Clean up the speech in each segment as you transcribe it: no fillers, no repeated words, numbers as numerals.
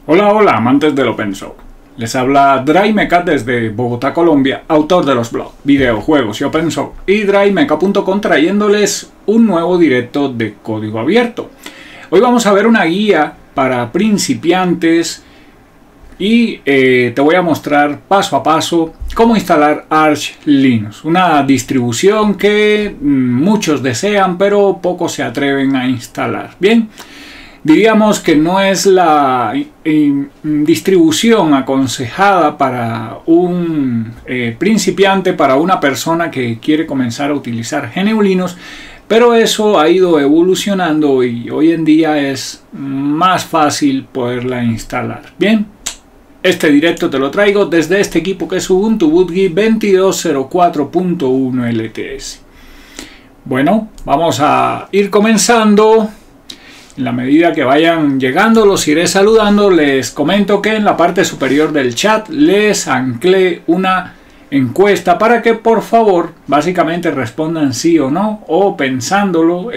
Hola, hola, amantes del Open Source. Les habla DryMecha desde Bogotá, Colombia, autor de los blogs, videojuegos y Open Source, y DryMecha.com, trayéndoles un nuevo directo de código abierto. Hoy vamos a ver una guía para principiantes y te voy a mostrar paso a paso cómo instalar Arch Linux, una distribución que muchos desean pero pocos se atreven a instalar. Bien, diríamos que no es la distribución aconsejada para un principiante, para una persona que quiere comenzar a utilizar GNU Linux, pero eso ha ido evolucionando y hoy en día es más fácil poderla instalar. Bien, este directo te lo traigo desde este equipo que es Ubuntu Bootgui 22.04.1 LTS. Bueno, vamos a ir comenzando. En la medida que vayan llegando los iré saludando. Les comento que en la parte superior del chat les anclé una encuesta para que por favor básicamente respondan sí o no, o pensándolo,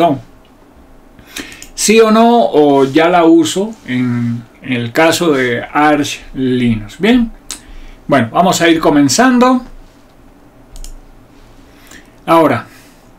sí o no, o ya la uso en el caso de Arch Linux. Bien, bueno, vamos a ir comenzando. Ahora,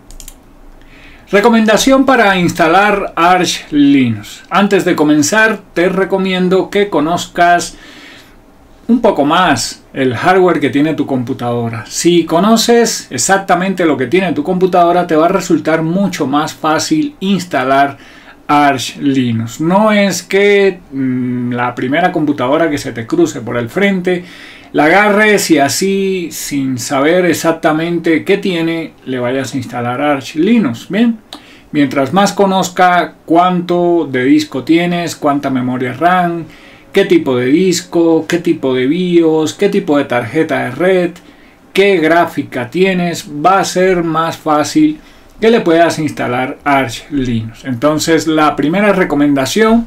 recomendación para instalar Arch Linux. Antes de comenzar, te recomiendo que conozcas un poco más el hardware que tiene tu computadora. Si conoces exactamente lo que tiene tu computadora, te va a resultar mucho más fácil instalar Arch Linux. No es que la primera computadora que se te cruce por el frente la agarres y así, sin saber exactamente qué tiene, le vayas a instalar Arch Linux. Bien, mientras más conozca cuánto de disco tienes, cuánta memoria RAM, qué tipo de disco, qué tipo de BIOS, qué tipo de tarjeta de red, qué gráfica tienes, va a ser más fácil que le puedas instalar Arch Linux. Entonces, la primera recomendación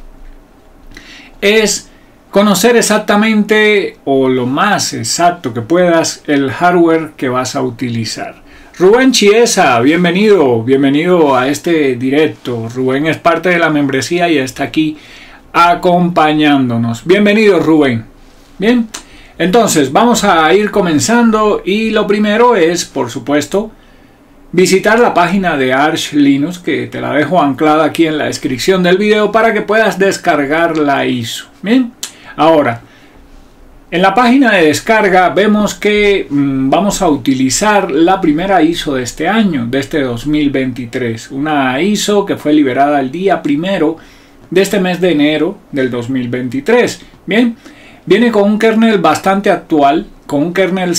es conocer exactamente, o lo más exacto que puedas, el hardware que vas a utilizar. Rubén Chiesa, bienvenido a este directo. Rubén es parte de la membresía y está aquí acompañándonos. Bienvenido, Rubén. Bien, entonces vamos a ir comenzando y lo primero es, por supuesto, visitar la página de Arch Linux, que te la dejo anclada aquí en la descripción del video para que puedas descargar la ISO. Bien, ahora, en la página de descarga vemos que vamos a utilizar la primera ISO de este año, de este 2023. Una ISO que fue liberada el día primero de este mes de enero del 2023. Bien, viene con un kernel bastante actual, con un kernel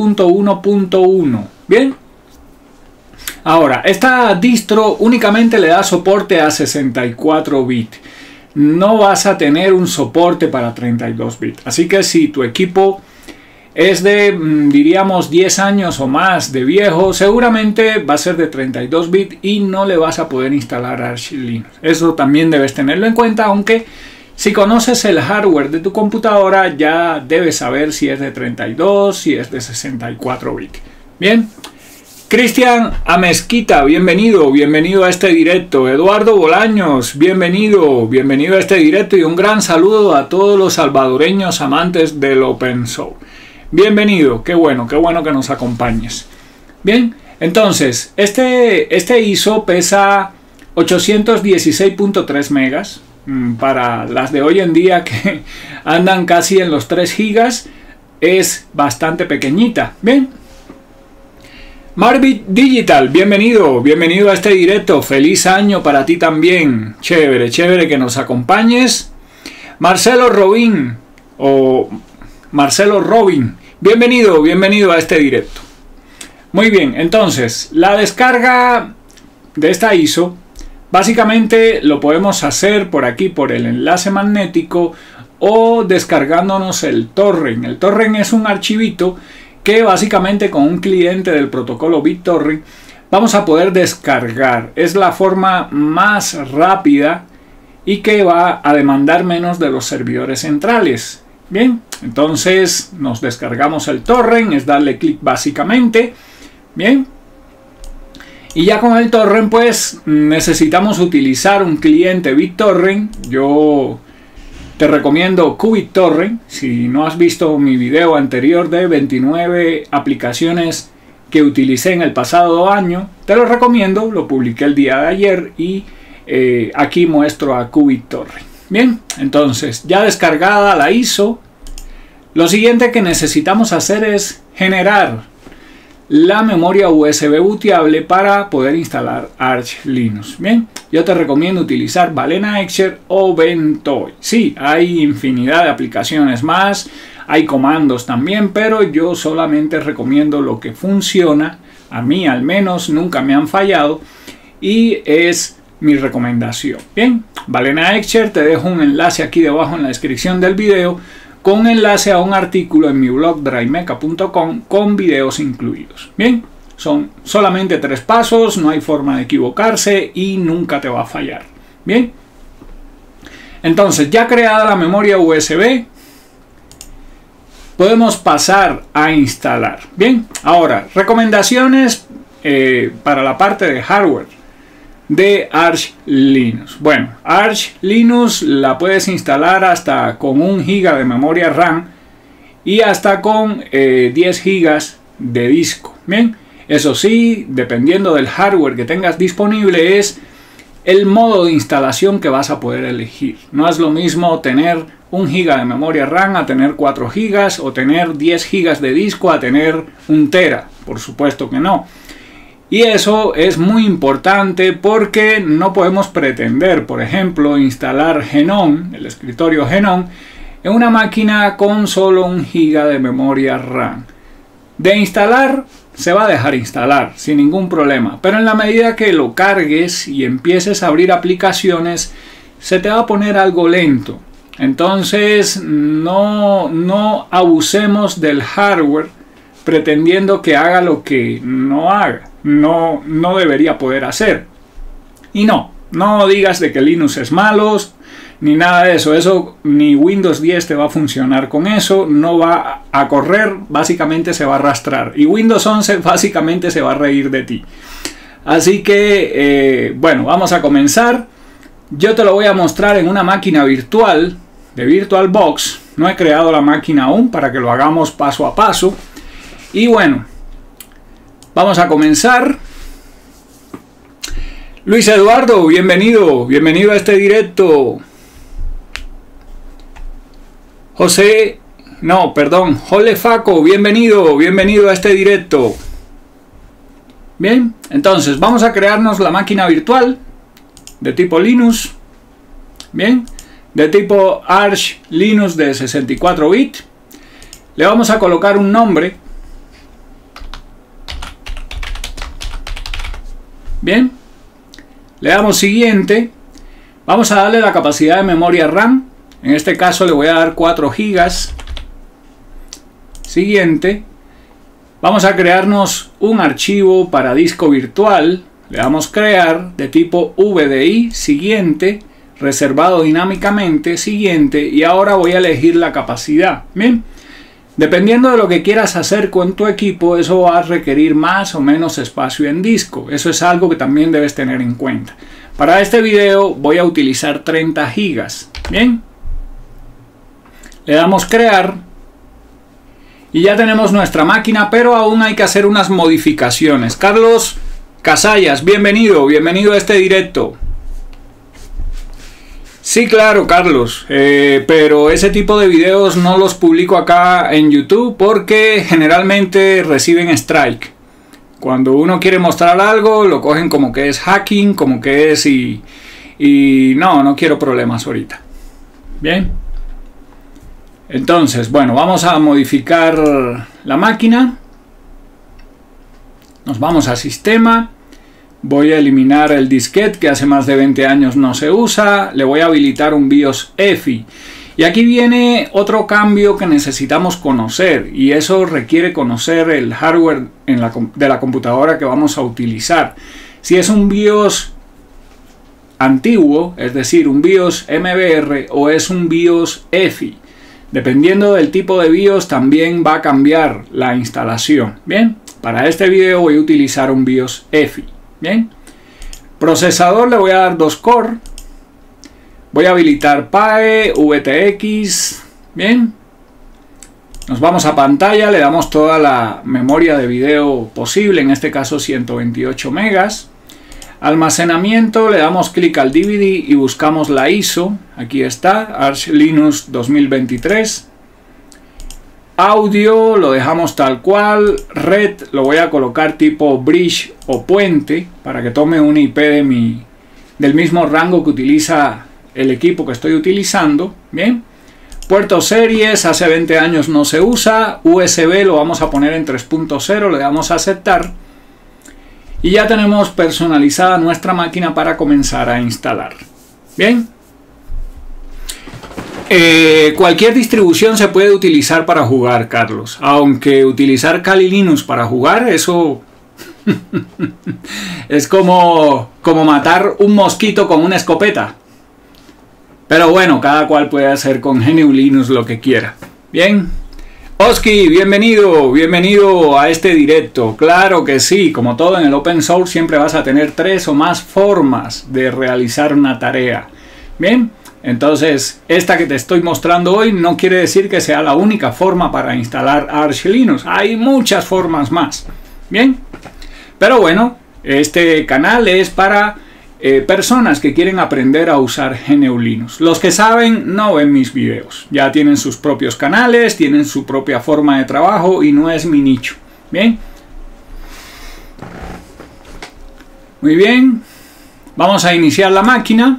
6.1.1. Bien. Ahora, esta distro únicamente le da soporte a 64 bits. No vas a tener un soporte para 32 bits. Así que si tu equipo es de, diríamos, 10 años o más de viejo, seguramente va a ser de 32 bits y no le vas a poder instalar Arch Linux. Eso también debes tenerlo en cuenta, aunque si conoces el hardware de tu computadora ya debes saber si es de 32, si es de 64 bits. Bien. Cristian Amezquita, bienvenido a este directo. Eduardo Bolaños, bienvenido a este directo y un gran saludo a todos los salvadoreños amantes del Open Source. Bienvenido, qué bueno que nos acompañes. Bien, entonces, este ISO pesa 816.3 megas. Para las de hoy en día que andan casi en los 3 gigas, es bastante pequeñita. Bien. Marvin Digital, bienvenido a este directo. Feliz año para ti también. Chévere que nos acompañes. Marcelo Robin, bienvenido a este directo. Muy bien, entonces, la descarga de esta ISO, básicamente lo podemos hacer por aquí, por el enlace magnético, o descargándonos el torrent. El torrent es un archivito que básicamente con un cliente del protocolo BitTorrent vamos a poder descargar. Es la forma más rápida y que va a demandar menos de los servidores centrales. Bien, entonces nos descargamos el torrent, es darle clic básicamente. Bien, y ya con el torrent pues necesitamos utilizar un cliente BitTorrent. Yo te recomiendo QBitTorrent. Si no has visto mi video anterior de 29 aplicaciones que utilicé en el pasado año, te lo recomiendo, lo publiqué el día de ayer y aquí muestro a QBitTorrent. Bien, entonces ya descargada la ISO, lo siguiente que necesitamos hacer es generar la memoria USB booteable para poder instalar Arch Linux. Bien, yo te recomiendo utilizar Balena Etcher o Ventoy. Sí, hay infinidad de aplicaciones más, hay comandos también, pero yo solamente recomiendo lo que funciona. A mí al menos nunca me han fallado y es mi recomendación. Bien, Balena Etcher, te dejo un enlace aquí debajo en la descripción del video con enlace a un artículo en mi blog drimeca.com con videos incluidos. Bien, son solamente 3 pasos, no hay forma de equivocarse y nunca te va a fallar. Bien, entonces ya creada la memoria USB, podemos pasar a instalar. Bien, ahora recomendaciones para la parte de hardware de Arch Linux. Bueno, Arch Linux la puedes instalar hasta con 1 GB de memoria RAM y hasta con 10 GB de disco. Bien, eso sí, dependiendo del hardware que tengas disponible es el modo de instalación que vas a poder elegir. No es lo mismo tener 1 GB de memoria RAM a tener 4 GB o tener 10 GB de disco a tener 1 TB. Por supuesto que no. Y eso es muy importante porque no podemos pretender, por ejemplo, instalar Genome, el escritorio Genome, en una máquina con solo 1 GB de memoria RAM. De instalar, se va a dejar instalar sin ningún problema, pero en la medida que lo cargues y empieces a abrir aplicaciones, se te va a poner algo lento. Entonces, no abusemos del hardware pretendiendo que haga lo que no haga. No debería poder hacer. Y no digas de que Linux es malo ni nada de eso. Ni Windows 10 te va a funcionar con eso, no va a correr, básicamente se va a arrastrar, y Windows 11 básicamente se va a reír de ti. Así que bueno, vamos a comenzar. Yo te lo voy a mostrar en una máquina virtual de VirtualBox. No he creado la máquina aún para que lo hagamos paso a paso. Y bueno, vamos a comenzar. Luis Eduardo, bienvenido a este directo. Jole Faco, bienvenido a este directo. Bien, entonces vamos a crearnos la máquina virtual de tipo Linux. Bien, de tipo Arch Linux de 64 bits. Le vamos a colocar un nombre. Bien, le damos siguiente. Vamos a darle la capacidad de memoria RAM. En este caso le voy a dar 4 GB. Siguiente. Vamos a crearnos un archivo para disco virtual. Le damos crear de tipo VDI. Siguiente. Reservado dinámicamente. Siguiente. Y ahora voy a elegir la capacidad. Bien. Dependiendo de lo que quieras hacer con tu equipo, eso va a requerir más o menos espacio en disco. Eso es algo que también debes tener en cuenta. Para este video voy a utilizar 30 GB. Bien. Le damos crear. Y ya tenemos nuestra máquina, pero aún hay que hacer unas modificaciones. Carlos Casallas, bienvenido a este directo. Sí, claro, Carlos, pero ese tipo de videos no los publico acá en YouTube porque generalmente reciben strike. Cuando uno quiere mostrar algo, lo cogen como que es hacking, como que es y no quiero problemas ahorita. Bien. Entonces, bueno, vamos a modificar la máquina. Nos vamos a sistema. Voy a eliminar el disquete que hace más de 20 años no se usa. Le voy a habilitar un BIOS EFI. Y aquí viene otro cambio que necesitamos conocer. Y eso requiere conocer el hardware de la computadora que vamos a utilizar. Si es un BIOS antiguo, es decir, un BIOS MBR o es un BIOS EFI. Dependiendo del tipo de BIOS también va a cambiar la instalación. Bien, para este video voy a utilizar un BIOS EFI. Bien, procesador le voy a dar 2 core, Voy a habilitar PAE, VTX. Bien. Nos vamos a pantalla, le damos toda la memoria de video posible, en este caso 128 megas. Almacenamiento, le damos clic al DVD y buscamos la ISO. Aquí está, Arch Linux 2023. Audio lo dejamos tal cual. Red lo voy a colocar tipo bridge o puente para que tome un IP del mismo rango que utiliza el equipo que estoy utilizando. Bien. Puertos series, hace 20 años no se usa. USB lo vamos a poner en 3.0, le damos a aceptar. Y ya tenemos personalizada nuestra máquina para comenzar a instalar. Bien. Cualquier distribución se puede utilizar para jugar, Carlos. Aunque utilizar Kali Linux para jugar, eso es como matar un mosquito con una escopeta. Pero bueno, cada cual puede hacer con GNU Linux lo que quiera. Bien. Oski, bienvenido a este directo. Claro que sí, como todo en el open source siempre vas a tener 3 o más formas de realizar una tarea. Bien, entonces esta que te estoy mostrando hoy no quiere decir que sea la única forma para instalar Arch Linux. Hay muchas formas más. Bien, pero bueno, este canal es para personas que quieren aprender a usar GNU Linux. Los que saben no ven mis videos. Ya tienen sus propios canales, tienen su propia forma de trabajo y no es mi nicho. Bien. Muy bien. Vamos a iniciar la máquina.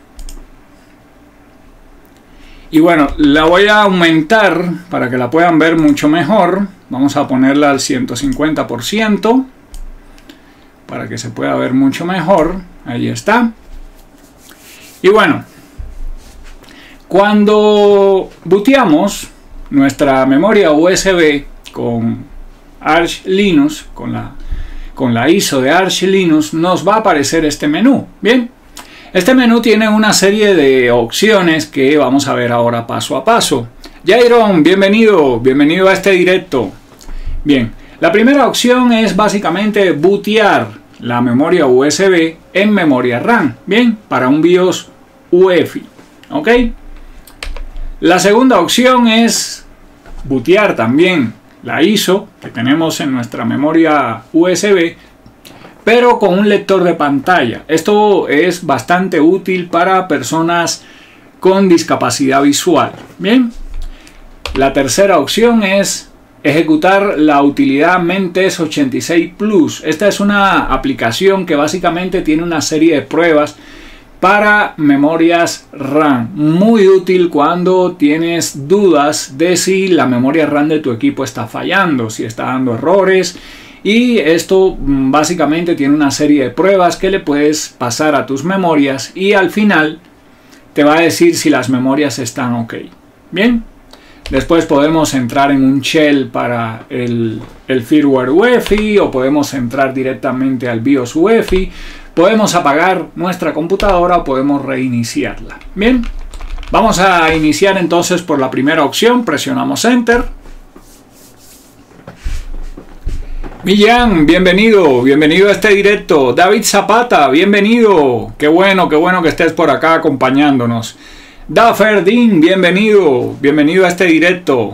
Y bueno, la voy a aumentar para que la puedan ver mucho mejor. Vamos a ponerla al 150%. Para que se pueda ver mucho mejor. Ahí está. Y bueno, cuando booteamos nuestra memoria USB con Arch Linux, con la ISO de Arch Linux, nos va a aparecer este menú. Bien, este menú tiene una serie de opciones que vamos a ver ahora paso a paso. Jairon, bienvenido a este directo. Bien, la primera opción es básicamente bootear la memoria USB en memoria RAM, bien, para un BIOS UEFI, ¿ok? La segunda opción es bootear también la ISO que tenemos en nuestra memoria USB, pero con un lector de pantalla. Esto es bastante útil para personas con discapacidad visual, bien. La tercera opción es ejecutar la utilidad Mentes 86 Plus. Esta es una aplicación que básicamente tiene una serie de pruebas para memorias RAM. Muy útil cuando tienes dudas de si la memoria RAM de tu equipo está fallando, si está dando errores. Y esto básicamente tiene una serie de pruebas que le puedes pasar a tus memorias y al final te va a decir si las memorias están ok. Bien. Después podemos entrar en un shell para el firmware UEFI o podemos entrar directamente al BIOS UEFI. Podemos apagar nuestra computadora o podemos reiniciarla. Bien, vamos a iniciar entonces por la primera opción. Presionamos Enter. Millán, bienvenido a este directo. David Zapata, bienvenido. Qué bueno que estés por acá acompañándonos. Daferdin, bienvenido a este directo.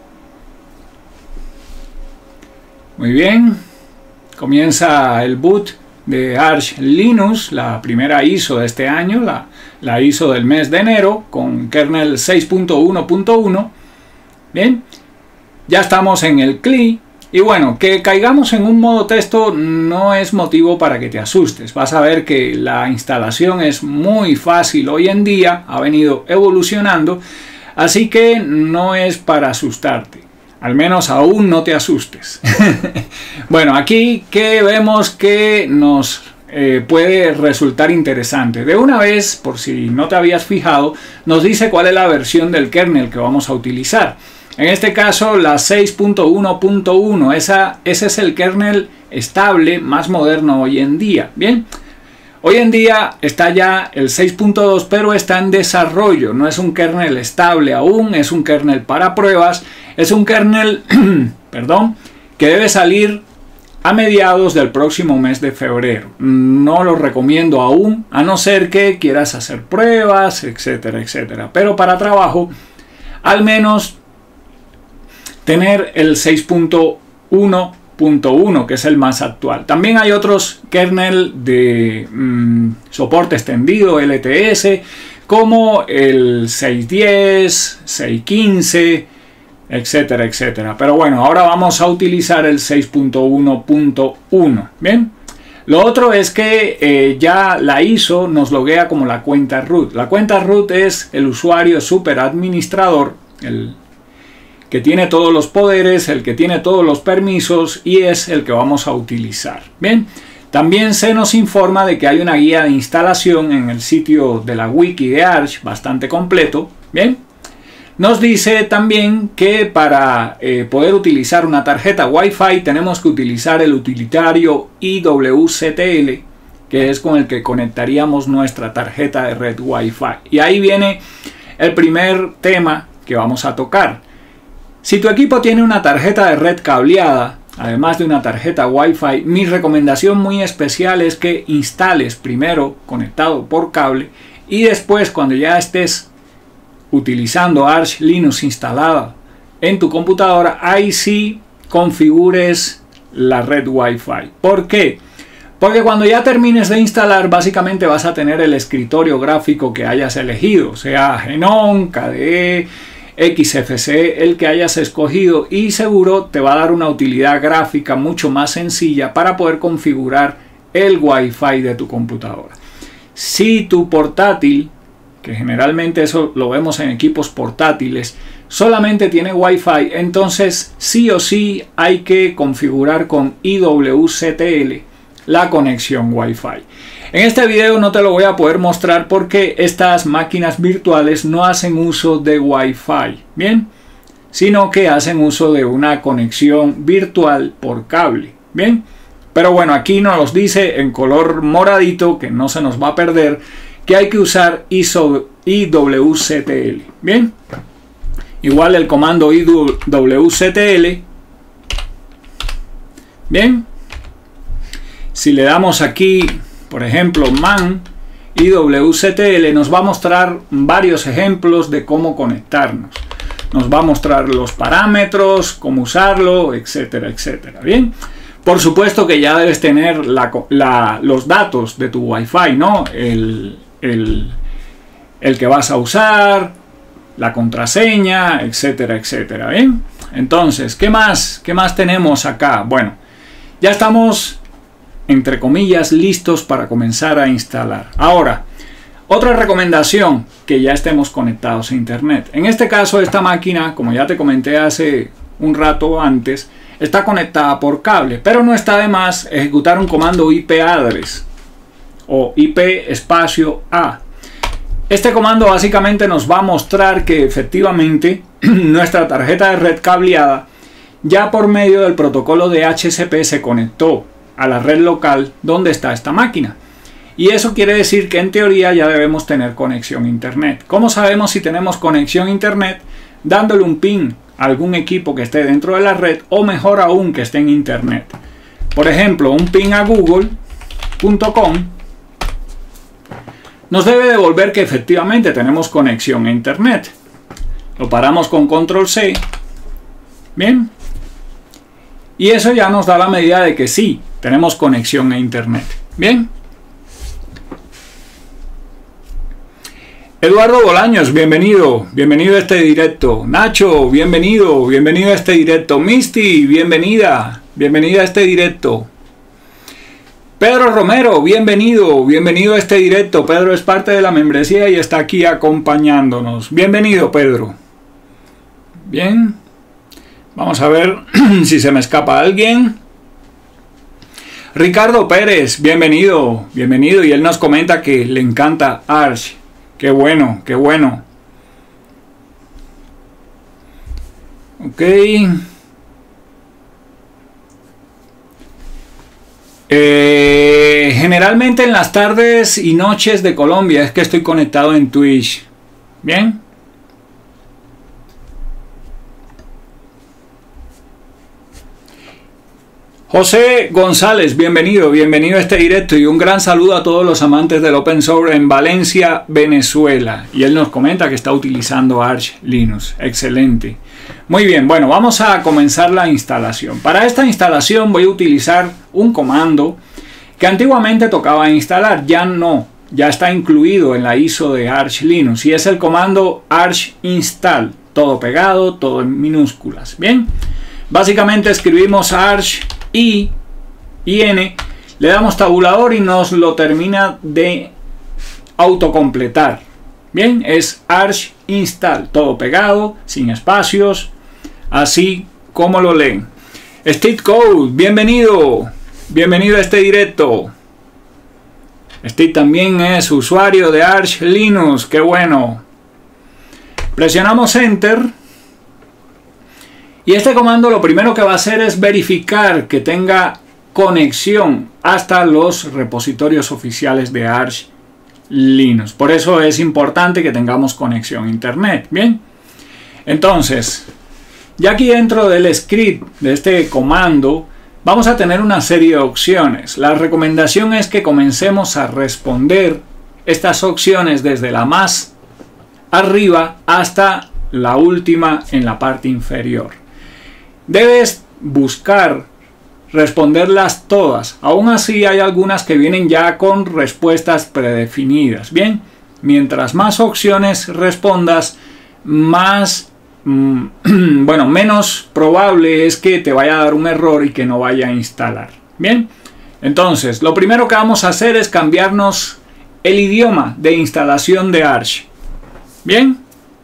Muy bien, comienza el boot de Arch Linux, la primera ISO de este año, la ISO del mes de enero, con kernel 6.1.1. Bien, ya estamos en el CLI. Y bueno, que caigamos en un modo texto no es motivo para que te asustes. Vas a ver que la instalación es muy fácil hoy en día, ha venido evolucionando, así que no es para asustarte. Al menos aún no te asustes. Bueno, aquí que vemos que nos puede resultar interesante. De una vez, por si no te habías fijado, nos dice cuál es la versión del kernel que vamos a utilizar. En este caso la 6.1.1, ese es el kernel estable más moderno hoy en día. Bien, hoy en día está ya el 6.2, pero está en desarrollo. No es un kernel estable aún, es un kernel para pruebas. Es un kernel, perdón, que debe salir a mediados del próximo mes de febrero. No lo recomiendo aún, a no ser que quieras hacer pruebas, etcétera, etcétera. Pero para trabajo, al menos tener el 6.1.1, que es el más actual. También hay otros kernel de soporte extendido, LTS, como el 6.10, 6.15, etcétera, etcétera. Pero bueno, ahora vamos a utilizar el 6.1.1. Bien. Lo otro es que ya la ISO nos loguea como la cuenta root. La cuenta root es el usuario super administrador, el que tiene todos los poderes, el que tiene todos los permisos y es el que vamos a utilizar. Bien. También se nos informa de que hay una guía de instalación en el sitio de la wiki de Arch, bastante completo. Bien. Nos dice también que para poder utilizar una tarjeta Wi-Fi tenemos que utilizar el utilitario IWCTL, que es con el que conectaríamos nuestra tarjeta de red Wi-Fi. Y ahí viene el primer tema que vamos a tocar. Si tu equipo tiene una tarjeta de red cableada, además de una tarjeta Wi-Fi, mi recomendación muy especial es que instales primero conectado por cable y después, cuando ya estés utilizando Arch Linux instalada en tu computadora, ahí sí configures la red Wi-Fi. ¿Por qué? Porque cuando ya termines de instalar, básicamente vas a tener el escritorio gráfico que hayas elegido, sea GNOME, KDE, XFCE, el que hayas escogido, y seguro te va a dar una utilidad gráfica mucho más sencilla para poder configurar el Wi-Fi de tu computadora. Si tu portátil, que generalmente eso lo vemos en equipos portátiles, solamente tiene Wi-Fi, entonces sí o sí hay que configurar con IWCTL la conexión Wi-Fi. En este video no te lo voy a poder mostrar porque estas máquinas virtuales no hacen uso de Wi-Fi, bien, sino que hacen uso de una conexión virtual por cable, bien. Pero bueno, aquí nos los dice en color moradito, que no se nos va a perder, que hay que usar IWCTL. Bien, igual el comando IWCTL. Bien, si le damos aquí, por ejemplo, man IWCTL, nos va a mostrar varios ejemplos de cómo conectarnos. Nos va a mostrar los parámetros, cómo usarlo, etcétera, etcétera. Bien. Por supuesto que ya debes tener los datos de tu Wi-Fi, ¿no? El que vas a usar, la contraseña, etcétera, etcétera. ¿Bien? Entonces, ¿qué más tenemos acá? Bueno, ya estamos, entre comillas, listos para comenzar a instalar. Ahora, otra recomendación, que ya estemos conectados a internet. En este caso, esta máquina, como ya te comenté hace un rato antes, está conectada por cable, pero no está de más ejecutar un comando IP address o IP espacio A. Este comando básicamente nos va a mostrar que efectivamente nuestra tarjeta de red cableada ya por medio del protocolo de HCP se conectó a la red local donde está esta máquina. Y eso quiere decir que en teoría ya debemos tener conexión a internet. ¿Cómo sabemos si tenemos conexión a internet? Dándole un ping a algún equipo que esté dentro de la red, o mejor aún, que esté en internet. Por ejemplo, un ping a google.com nos debe devolver que efectivamente tenemos conexión a internet. Lo paramos con control C. Bien. Y eso ya nos da la medida de que sí, tenemos conexión a internet. Bien. Eduardo Bolaños, bienvenido a este directo. Nacho, bienvenido a este directo. Misty, bienvenida a este directo. Pedro Romero, bienvenido a este directo. Pedro es parte de la membresía y está aquí acompañándonos. Bienvenido, Pedro. Bien, vamos a ver si se me escapa alguien. Ricardo Pérez, bienvenido, y él nos comenta que le encanta Arch. Qué bueno, qué bueno. Ok. Generalmente en las tardes y noches de Colombia es que estoy conectado en Twitch. Bien. José González, bienvenido a este directo y un gran saludo a todos los amantes del Open Source en Valencia, Venezuela. Y él nos comenta que está utilizando Arch Linux. Excelente. Muy bien, bueno, vamos a comenzar la instalación. Para esta instalación voy a utilizar un comando que antiguamente tocaba instalar, ya no, ya está incluido en la ISO de Arch Linux y es el comando arch install, todo pegado, todo en minúsculas. Bien, básicamente escribimos arch i n, le damos tabulador y nos lo termina de autocompletar. Bien, es arch install, todo pegado, sin espacios, así como lo leen. Steve Code, bienvenido a este directo. Steve también es usuario de Arch Linux, qué bueno. Presionamos Enter. Y este comando lo primero que va a hacer es verificar que tenga conexión hasta los repositorios oficiales de Arch Linux. Por eso es importante que tengamos conexión a internet. Bien, entonces, ya aquí dentro del script de este comando vamos a tener una serie de opciones. La recomendación es que comencemos a responder estas opciones desde la más arriba hasta la última en la parte inferior. Debes buscar responderlas todas. Aún así hay algunas que vienen ya con respuestas predefinidas. Bien, mientras más opciones respondas, más menos probable es que te vaya a dar un error y que no vaya a instalar. Bien, entonces lo primero que vamos a hacer es cambiarnos el idioma de instalación de Arch. Bien,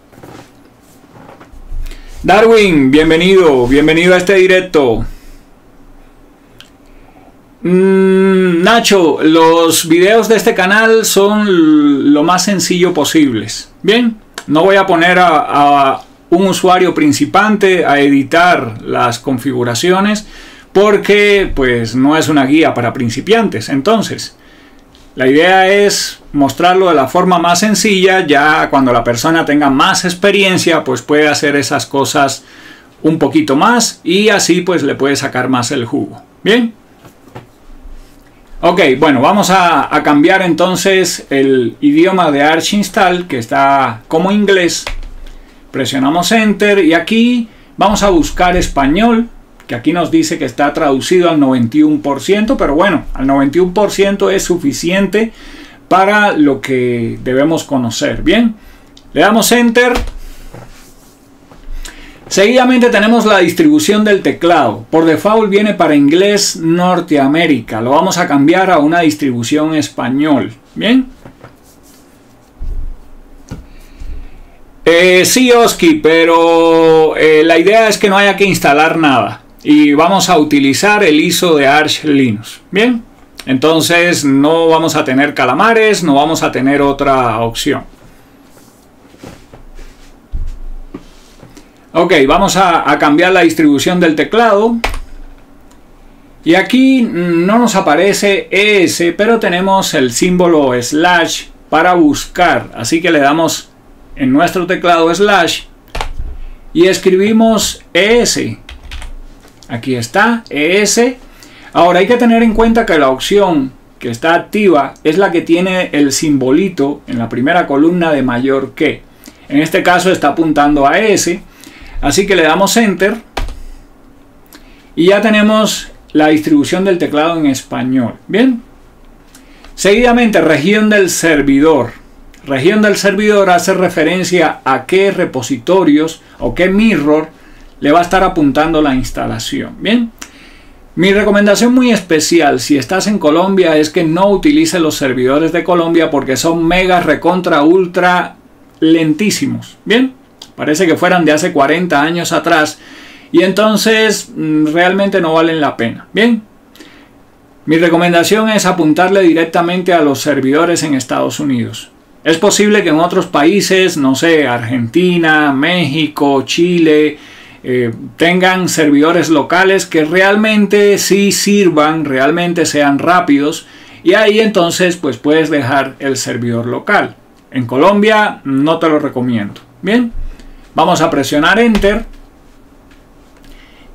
Darwin, bienvenido a este directo. Nacho, los videos de este canal son lo más sencillo posibles. Bien, no voy a poner a un usuario principiante a editar las configuraciones porque pues no es una guía para principiantes. Entonces la idea es mostrarlo de la forma más sencilla. Ya cuando la persona tenga más experiencia pues puede hacer esas cosas un poquito más y así pues le puede sacar más el jugo. Bien, ok, bueno, vamos a cambiar entonces el idioma de Arch Install, que está como inglés. Presionamos Enter y aquí vamos a buscar español, que aquí nos dice que está traducido al 91%, pero bueno, al 91% es suficiente para lo que debemos conocer. Bien, le damos Enter. Seguidamente tenemos la distribución del teclado. Por default viene para inglés Norteamérica. Lo vamos a cambiar a una distribución español. Bien. Sí, Oski, pero la idea es que no haya que instalar nada. Y vamos a utilizar el ISO de Arch Linux. Bien. Entonces no vamos a tener calamares, no vamos a tener otra opción. Ok, vamos a cambiar la distribución del teclado. Y aquí no nos aparece ES, pero tenemos el símbolo slash para buscar. Así que le damos en nuestro teclado slash y escribimos ES. Aquí está, ES. Ahora hay que tener en cuenta que la opción que está activa es la que tiene el simbolito en la primera columna de mayor que. En este caso está apuntando a ES. Así que le damos Enter y ya tenemos la distribución del teclado en español. Bien. Seguidamente, región del servidor. Región del servidor hace referencia a qué repositorios o qué mirror le va a estar apuntando la instalación. Bien. Mi recomendación muy especial si estás en Colombia es que no utilices los servidores de Colombia porque son mega recontra ultra lentísimos. Bien. Parece que fueran de hace 40 años atrás y entonces realmente no valen la pena. Bien, mi recomendación es apuntarle directamente a los servidores en Estados Unidos. Es posible que en otros países, no sé, Argentina, México, Chile, tengan servidores locales que realmente sí sirvan, realmente sean rápidos y ahí entonces pues puedes dejar el servidor local. En Colombia no te lo recomiendo. Bien. Vamos a presionar Enter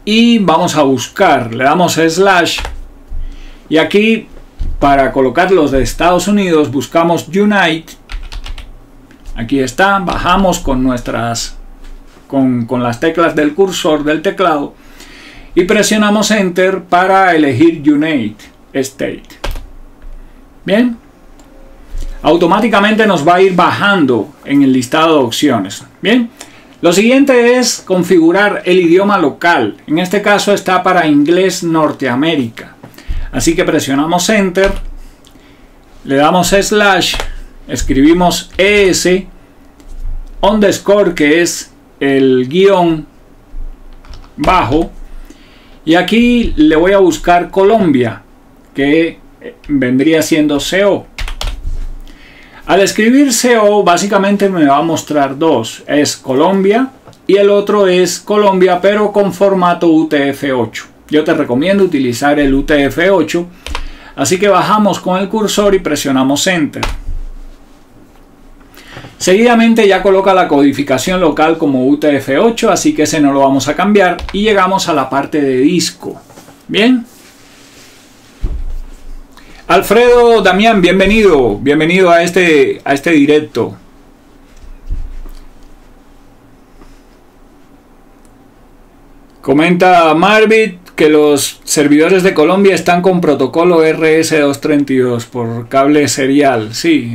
y vamos a buscar, le damos slash y aquí para colocar los de Estados Unidos buscamos Unite. Aquí está, bajamos con nuestras con las teclas del cursor del teclado y presionamos Enter para elegir United State. Bien, automáticamente nos va a ir bajando en el listado de opciones. Bien, lo siguiente es configurar el idioma local. En este caso está para inglés Norteamérica. Así que presionamos Enter, le damos slash, escribimos ES underscore, que es el guión bajo, y aquí le voy a buscar Colombia, que vendría siendo CO. Al escribir CO básicamente me va a mostrar dos, es Colombia y el otro es Colombia pero con formato UTF-8. Yo te recomiendo utilizar el UTF-8, así que bajamos con el cursor y presionamos Enter. Seguidamente ya coloca la codificación local como UTF-8, así que ese no lo vamos a cambiar y llegamos a la parte de disco. Bien. Alfredo Damián, bienvenido a este directo. Comenta Marvit que los servidores de Colombia están con protocolo RS-232 por cable serial. Sí,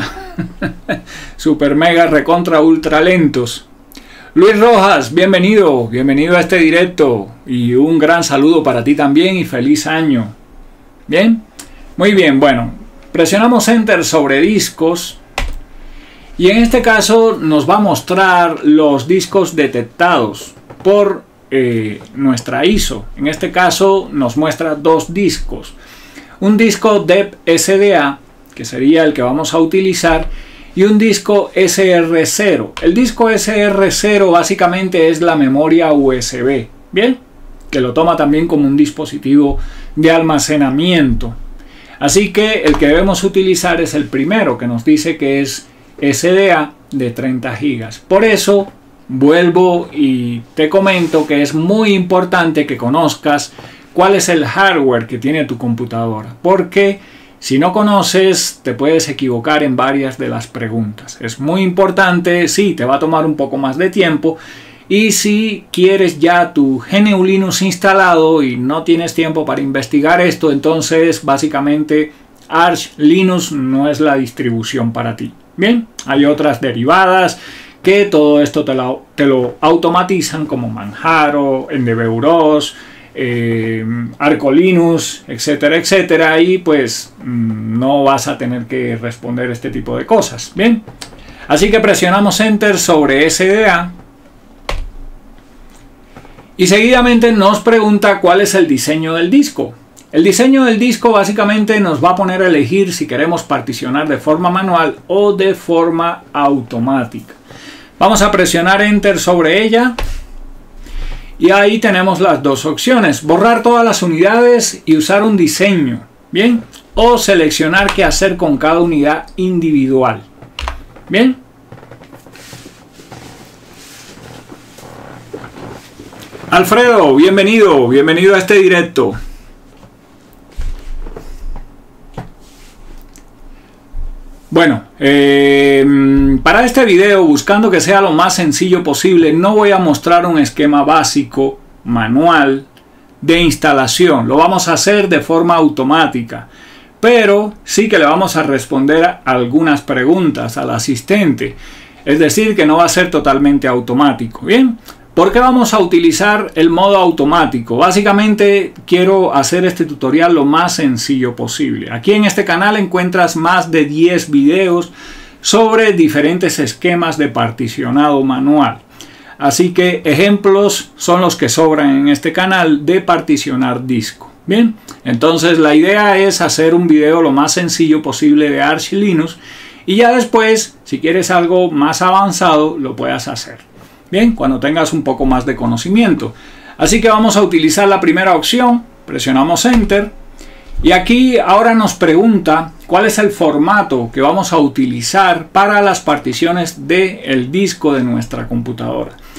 super mega recontra ultra lentos. Luis Rojas, bienvenido a este directo y un gran saludo para ti también y feliz año. Bien. Muy bien, bueno, presionamos Enter sobre discos y en este caso nos va a mostrar los discos detectados por nuestra ISO. En este caso nos muestra dos discos. Un disco DEP SDA, que sería el que vamos a utilizar, y un disco SR0. El disco SR0 básicamente es la memoria USB, ¿bien? Que lo toma también como un dispositivo de almacenamiento. Así que el que debemos utilizar es el primero, que nos dice que es SDA de 30 GB. Por eso vuelvo y te comento que es muy importante que conozcas cuál es el hardware que tiene tu computadora, porque si no conoces te puedes equivocar en varias de las preguntas. Es muy importante, sí, te va a tomar un poco más de tiempo. Y si quieres ya tu GNU Linux instalado y no tienes tiempo para investigar esto, entonces básicamente Arch Linux no es la distribución para ti. Bien, hay otras derivadas que todo esto te lo automatizan como Manjaro, Endeavour, Arco Linux, etcétera, etcétera. Y pues no vas a tener que responder este tipo de cosas. Bien, así que presionamos Enter sobre SDA. Y seguidamente nos pregunta cuál es el diseño del disco. El diseño del disco básicamente nos va a poner a elegir si queremos particionar de forma manual o de forma automática. Vamos a presionar Enter sobre ella. Y ahí tenemos las dos opciones. Borrar todas las unidades y usar un diseño. Bien. O seleccionar qué hacer con cada unidad individual. Bien. Alfredo, bienvenido a este directo. Bueno, para este video, buscando que sea lo más sencillo posible, no voy a mostrar un esquema básico, manual, de instalación. Lo vamos a hacer de forma automática, pero sí que le vamos a responder algunas preguntas al asistente. Es decir, que no va a ser totalmente automático. Bien. ¿Por qué vamos a utilizar el modo automático? Básicamente quiero hacer este tutorial lo más sencillo posible. Aquí en este canal encuentras más de 10 videos sobre diferentes esquemas de particionado manual. Así que ejemplos son los que sobran en este canal de particionar disco. Bien, entonces la idea es hacer un video lo más sencillo posible de Arch Linux y ya después, si quieres algo más avanzado, lo puedas hacer. Bien, cuando tengas un poco más de conocimiento. Así que vamos a utilizar la primera opción, presionamos Enter y aquí ahora nos pregunta cuál es el formato que vamos a utilizar para las particiones del disco de nuestra computadora.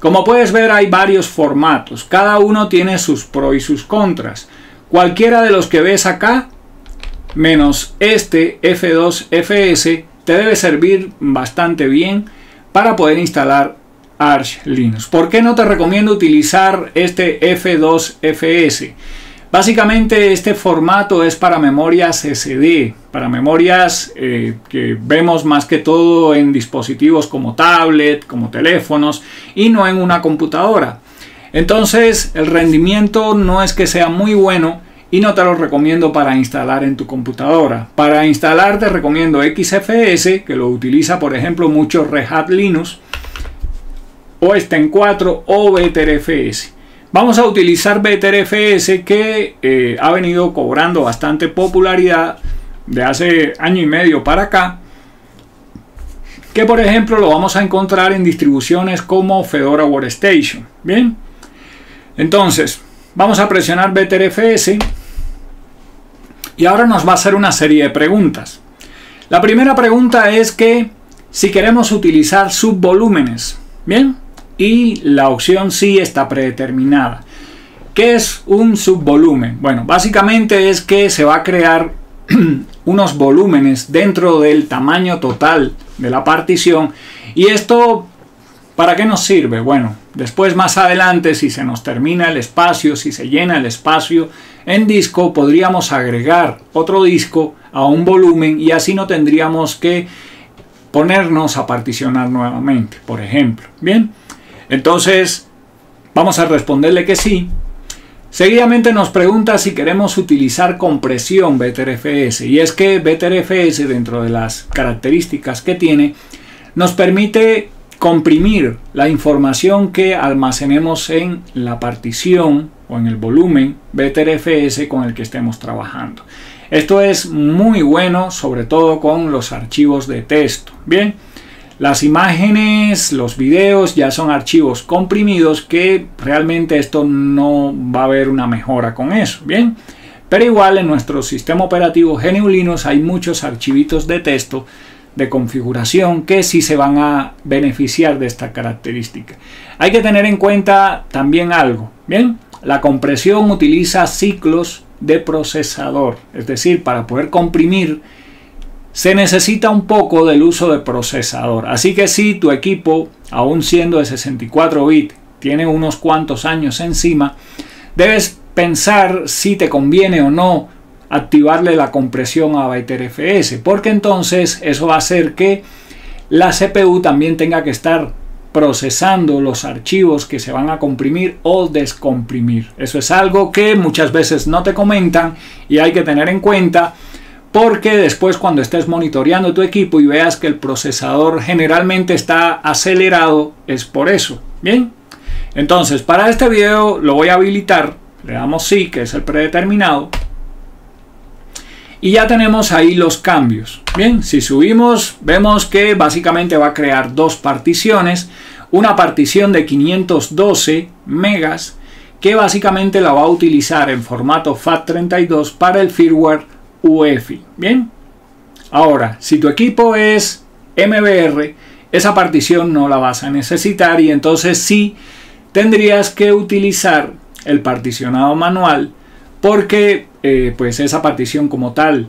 Como puedes ver, hay varios formatos, cada uno tiene sus pros y sus contras. Cualquiera de los que ves acá, menos este F2FS, te debe servir bastante bien para poder instalar Arch Linux. ¿Por qué no te recomiendo utilizar este F2FS? Básicamente este formato es para memorias SD, para memorias que vemos más que todo en dispositivos como tablet, como teléfonos y no en una computadora. Entonces el rendimiento no es que sea muy bueno y no te lo recomiendo para instalar en tu computadora. Para instalar te recomiendo XFS, que lo utiliza por ejemplo mucho Red Hat Linux, o Sten 4 o BtrFS. Vamos a utilizar BtrFS, que ha venido cobrando bastante popularidad de hace año y medio para acá, que por ejemplo lo vamos a encontrar en distribuciones como Fedora Workstation. Bien, entonces vamos a presionar BtrFS y ahora nos va a hacer una serie de preguntas. La primera pregunta es que si queremos utilizar subvolúmenes. Bien, y la opción sí está predeterminada. ¿Qué es un subvolumen? Bueno, básicamente es que se va a crear unos volúmenes dentro del tamaño total de la partición. ¿Y esto para qué nos sirve? Bueno, después más adelante, si se nos termina el espacio, si se llena el espacio en disco, podríamos agregar otro disco a un volumen y así no tendríamos que ponernos a particionar nuevamente, por ejemplo. Bien, entonces vamos a responderle que sí. Seguidamente nos pregunta si queremos utilizar compresión BtrFS, y es que BtrFS, dentro de las características que tiene, nos permite comprimir la información que almacenemos en la partición o en el volumen BtrFS con el que estemos trabajando. Esto es muy bueno, sobre todo con los archivos de texto. Bien, las imágenes, los videos ya son archivos comprimidos, que realmente esto no va a haber una mejora con eso. Bien, pero igual en nuestro sistema operativo GNU Linux hay muchos archivitos de texto de configuración que sí se van a beneficiar de esta característica. Hay que tener en cuenta también algo. Bien, la compresión utiliza ciclos de procesador, es decir, para poder comprimir se necesita un poco del uso de procesador. Así que si tu equipo, aún siendo de 64 bits, tiene unos cuantos años encima, debes pensar si te conviene o no activarle la compresión a BtrFS, porque entonces eso va a hacer que la CPU también tenga que estar procesando los archivos que se van a comprimir o descomprimir. Eso es algo que muchas veces no te comentan y hay que tener en cuenta, porque después cuando estés monitoreando tu equipo y veas que el procesador generalmente está acelerado, es por eso. Bien, entonces para este video lo voy a habilitar, le damos sí, que es el predeterminado, y ya tenemos ahí los cambios. Bien, si subimos vemos que básicamente va a crear dos particiones, una partición de 512 megas que básicamente la va a utilizar en formato FAT32 para el firmware UEFI. Bien, ahora si tu equipo es MBR, esa partición no la vas a necesitar y entonces sí tendrías que utilizar el particionado manual, porque pues esa partición como tal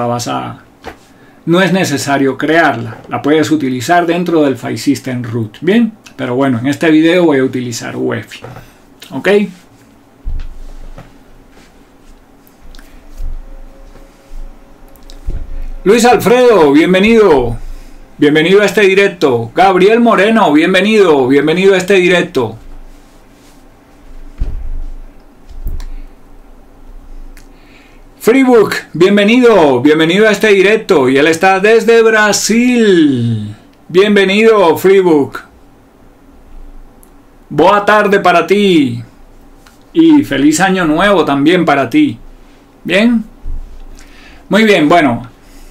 no es necesario crearla, la puedes utilizar dentro del File System Root. Bien, pero bueno, en este video voy a utilizar UEFI. Ok. Luis Alfredo, bienvenido. Bienvenido a este directo. Gabriel Moreno, bienvenido. Bienvenido a este directo. Freebook, bienvenido. Bienvenido a este directo. Y él está desde Brasil. Bienvenido, Freebook. Boa tarde para ti. Y feliz año nuevo también para ti. Bien. Muy bien, bueno.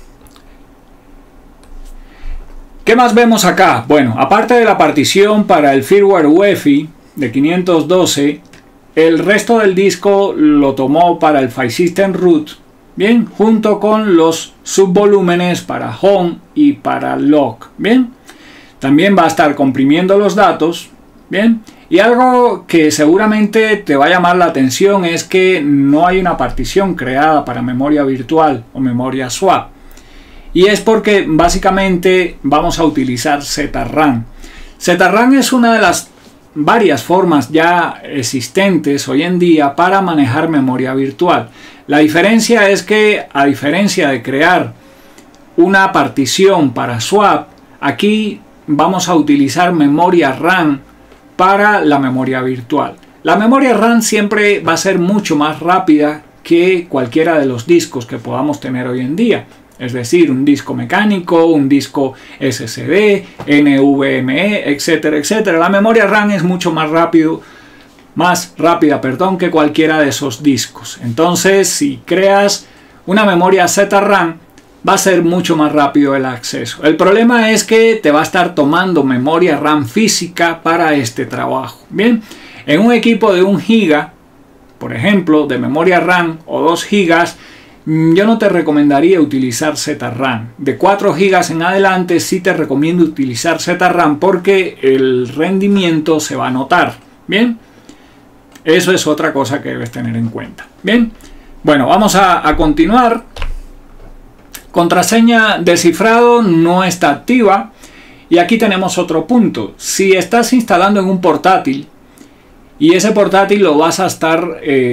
¿Qué más vemos acá? Bueno, aparte de la partición para el firmware UEFI de 512, el resto del disco lo tomó para el File System Root, bien, junto con los subvolúmenes para Home y para Log, bien. También va a estar comprimiendo los datos, Bien, y algo que seguramente te va a llamar la atención es que no hay una partición creada para memoria virtual o memoria swap. Y es porque básicamente vamos a utilizar ZRAM. ZRAM es una de las varias formas ya existentes hoy en día para manejar memoria virtual. La diferencia es que, a diferencia de crear una partición para swap, aquí vamos a utilizar memoria RAM para la memoria virtual. La memoria RAM siempre va a ser mucho más rápida que cualquiera de los discos que podamos tener hoy en día. Es decir, un disco mecánico, un disco SSD, NVMe, etcétera, etcétera. La memoria RAM es mucho más rápida, que cualquiera de esos discos. Entonces, si creas una memoria ZRAM, va a ser mucho más rápido el acceso. El problema es que te va a estar tomando memoria RAM física para este trabajo. Bien, en un equipo de 1 GB, por ejemplo, de memoria RAM o 2 GB, yo no te recomendaría utilizar ZRAM. De 4 GB en adelante sí te recomiendo utilizar ZRAM porque el rendimiento se va a notar. Bien, eso es otra cosa que debes tener en cuenta. Bien, bueno, vamos a continuar. Contraseña de cifrado no está activa. Y aquí tenemos otro punto. Si estás instalando en un portátil y ese portátil lo vas a estar,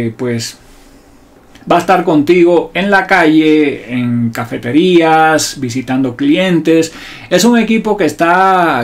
va a estar contigo en la calle, en cafeterías, visitando clientes. Es un equipo que está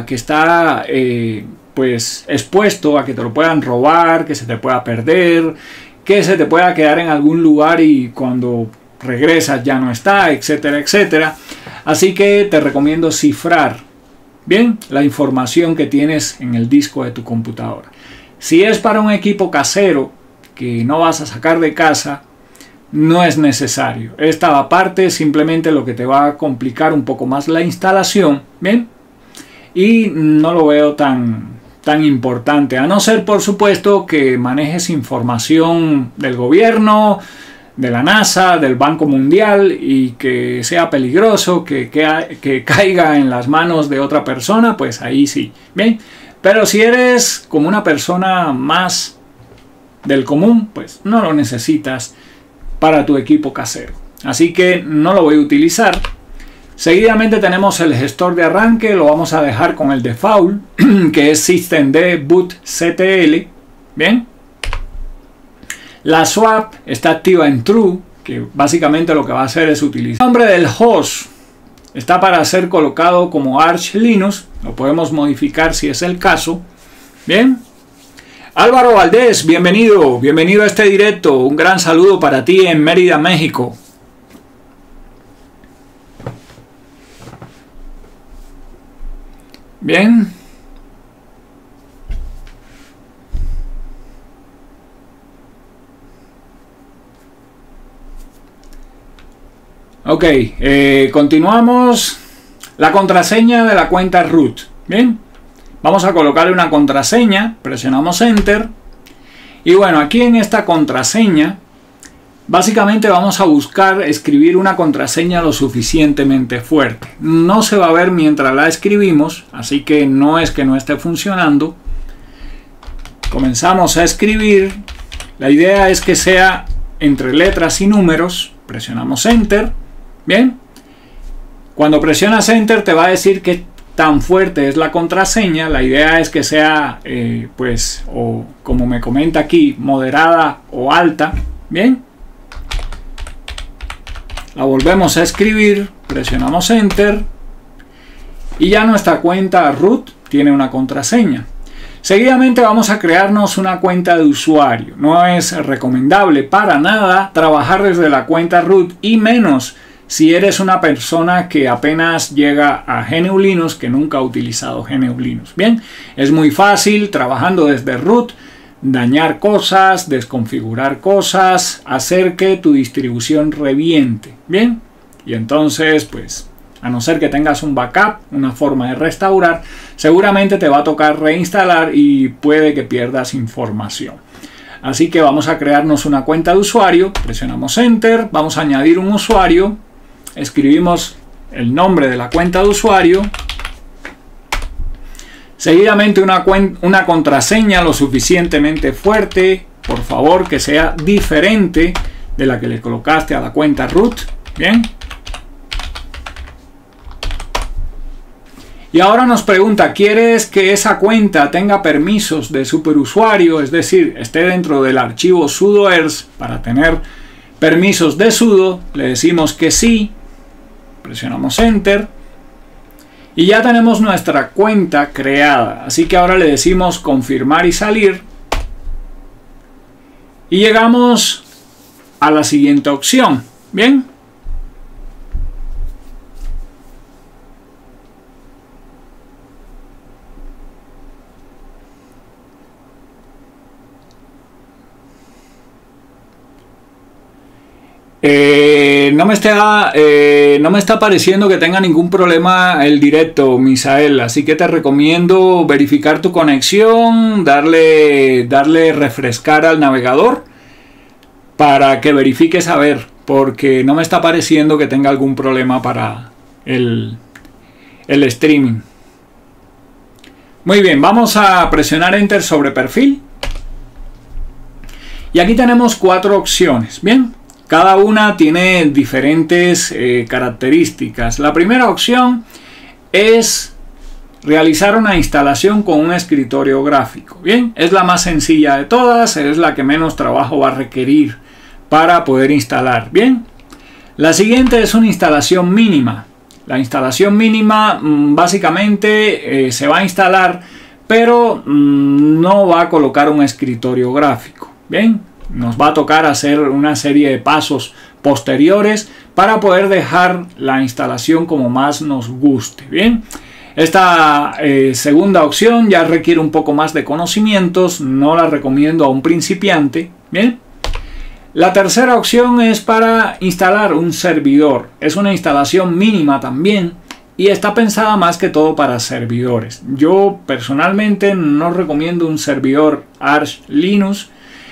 expuesto a que te lo puedan robar, que se te pueda perder, que se te pueda quedar en algún lugar y cuando regresas ya no está, etcétera, etcétera. Así que te recomiendo cifrar bien la información que tienes en el disco de tu computadora. Si es para un equipo casero que no vas a sacar de casa, no es necesario. Esta aparte simplemente lo que te va a complicar un poco más la instalación, bien, y no lo veo tan importante, a no ser por supuesto que manejes información del gobierno, de la NASA, del Banco Mundial y que sea peligroso, que caiga en las manos de otra persona, pues ahí sí, bien. Pero si eres como una persona más del común, pues no lo necesitas para tu equipo casero. Así que no lo voy a utilizar. Seguidamente tenemos el gestor de arranque, lo vamos a dejar con el default, que es systemd boot ctl, bien. La swap está activa en true, que básicamente lo que va a hacer es utilizar el nombre del host. Está para ser colocado como Arch Linux, lo podemos modificar si es el caso. Bien. Álvaro Valdés, bienvenido a este directo. Un gran saludo para ti en Mérida, México. Bien. Ok, continuamos. La contraseña de la cuenta root. Bien, vamos a colocarle una contraseña, presionamos Enter. Y bueno, aquí en esta contraseña, básicamente vamos a buscar escribir una contraseña lo suficientemente fuerte. No se va a ver mientras la escribimos, así que no es que no esté funcionando. Comenzamos a escribir. La idea es que sea entre letras y números. Presionamos Enter. Bien, cuando presionas Enter te va a decir qué tan fuerte es la contraseña. La idea es que sea, o como me comenta aquí, moderada o alta. Bien, la volvemos a escribir, presionamos Enter y ya nuestra cuenta root tiene una contraseña. Seguidamente vamos a crearnos una cuenta de usuario. No es recomendable para nada trabajar desde la cuenta root y menos si eres una persona que apenas llega a GNU Linux, que nunca ha utilizado GNU Linux. Bien, es muy fácil trabajando desde root, dañar cosas, desconfigurar cosas, hacer que tu distribución reviente. Bien, y entonces pues a no ser que tengas un backup, una forma de restaurar, seguramente te va a tocar reinstalar y puede que pierdas información. Así que vamos a crearnos una cuenta de usuario, presionamos Enter, vamos a añadir un usuario, escribimos el nombre de la cuenta de usuario, Seguidamente una contraseña lo suficientemente fuerte, por favor, que sea diferente de la que le colocaste a la cuenta root. Bien. Y ahora nos pregunta, ¿quieres que esa cuenta tenga permisos de superusuario? Es decir, esté dentro del archivo sudoers para tener permisos de sudo. Le decimos que sí. Presionamos Enter. Y ya tenemos nuestra cuenta creada. Así que ahora le decimos confirmar y salir. Y llegamos a la siguiente opción. Bien. No me está pareciendo que tenga ningún problema el directo, Misael, así que te recomiendo verificar tu conexión, darle refrescar al navegador para que verifiques a ver, porque no me está pareciendo que tenga algún problema para el streaming. Muy bien, vamos a presionar Enter sobre perfil y aquí tenemos 4 opciones. Bien. Cada una tiene diferentes características. La primera opción es realizar una instalación con un escritorio gráfico. Bien, es la más sencilla de todas, es la que menos trabajo va a requerir para poder instalar. Bien, la siguiente es una instalación mínima. La instalación mínima básicamente se va a instalar, pero no va a colocar un escritorio gráfico. Bien. Nos va a tocar hacer una serie de pasos posteriores para poder dejar la instalación como más nos guste. Bien, esta segunda opción ya requiere un poco más de conocimientos, no la recomiendo a un principiante. Bien, la tercera opción es para instalar un servidor. Es una instalación mínima también y está pensada más que todo para servidores. Yo personalmente no recomiendo un servidor Arch Linux.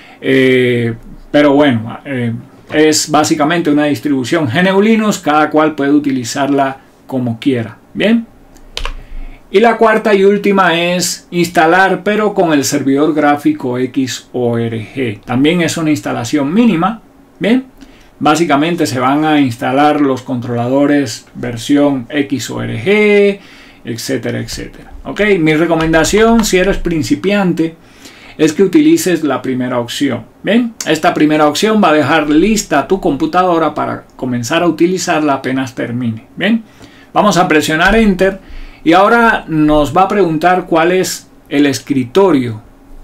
Pero bueno, es básicamente una distribución GNU Linux, cada cual puede utilizarla como quiera. Bien. Y la cuarta y última es instalar, pero con el servidor gráfico XORG. También es una instalación mínima. Bien. Básicamente se van a instalar los controladores versión XORG, etcétera, etcétera. Ok, mi recomendación si eres principiante es que utilices la primera opción. Bien, esta primera opción va a dejar lista tu computadora para comenzar a utilizarla apenas termine. Bien, vamos a presionar Enter y ahora nos va a preguntar cuál es el escritorio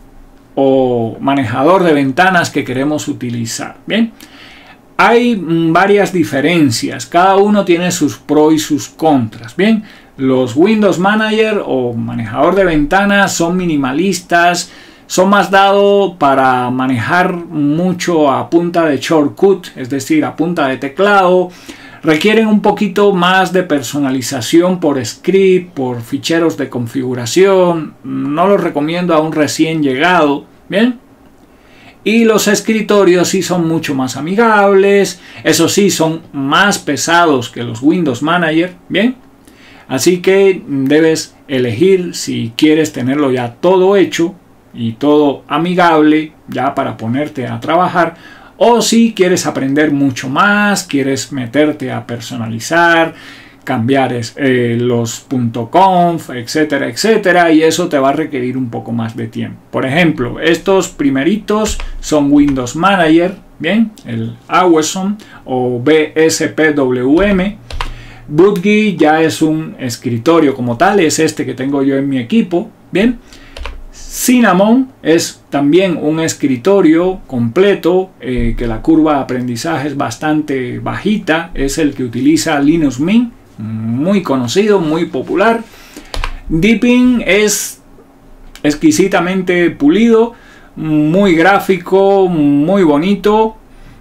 o manejador de ventanas que queremos utilizar. Bien, hay varias diferencias, cada uno tiene sus pros y sus contras. Bien, los Windows Manager o manejador de ventanas son minimalistas, son más dados para manejar mucho a punta de shortcut, es decir, a punta de teclado. Requieren un poquito más de personalización por script, por ficheros de configuración. No los recomiendo a un recién llegado. Bien. Y los escritorios sí son mucho más amigables. Eso sí, son más pesados que los Windows Manager. Bien. Así que debes elegir si quieres tenerlo ya todo hecho y todo amigable ya para ponerte a trabajar, o si quieres aprender mucho más, quieres meterte a personalizar, cambiar los .conf, etcétera, etcétera, y eso te va a requerir un poco más de tiempo. Por ejemplo, estos primeritos son Windows Manager, bien, el Awesome o BSPWM. BootGui ya es un escritorio como tal, es este que tengo yo en mi equipo, bien. Cinnamon es también un escritorio completo, que la curva de aprendizaje es bastante bajita, es el que utiliza Linux Mint, muy conocido, muy popular. Deepin es exquisitamente pulido, muy gráfico, muy bonito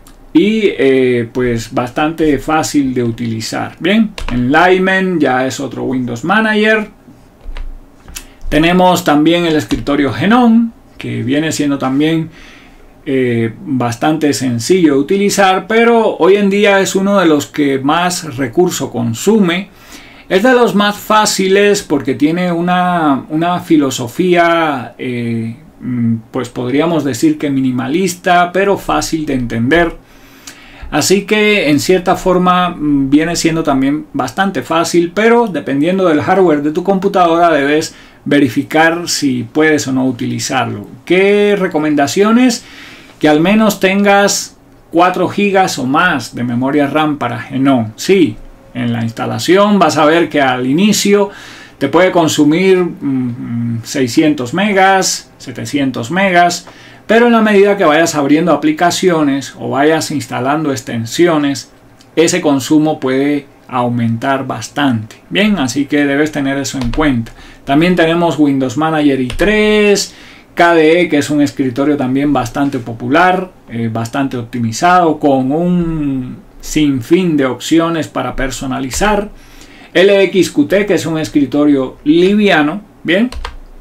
y pues bastante fácil de utilizar. Bien, Enlightenment ya es otro Windows Manager. Tenemos también el escritorio Genome, que viene siendo también bastante sencillo de utilizar, pero hoy en día es uno de los que más recurso consume Es de los más fáciles porque tiene una filosofía, pues podríamos decir que minimalista, pero fácil de entender. Así que en cierta forma viene siendo también bastante fácil, pero dependiendo del hardware de tu computadora debes verificar si puedes o no utilizarlo. ¿Qué recomendaciones? Que al menos tengas 4 GB o más de memoria RAM para Genome. Sí, en la instalación vas a ver que al inicio te puede consumir 600 megas, 700 megas, pero en la medida que vayas abriendo aplicaciones o vayas instalando extensiones, ese consumo puede aumentar bastante. Bien, así que debes tener eso en cuenta. También tenemos Windows Manager i3, KDE, que es un escritorio también bastante popular, bastante optimizado, con un sinfín de opciones para personalizar. LXQT, que es un escritorio liviano, bien.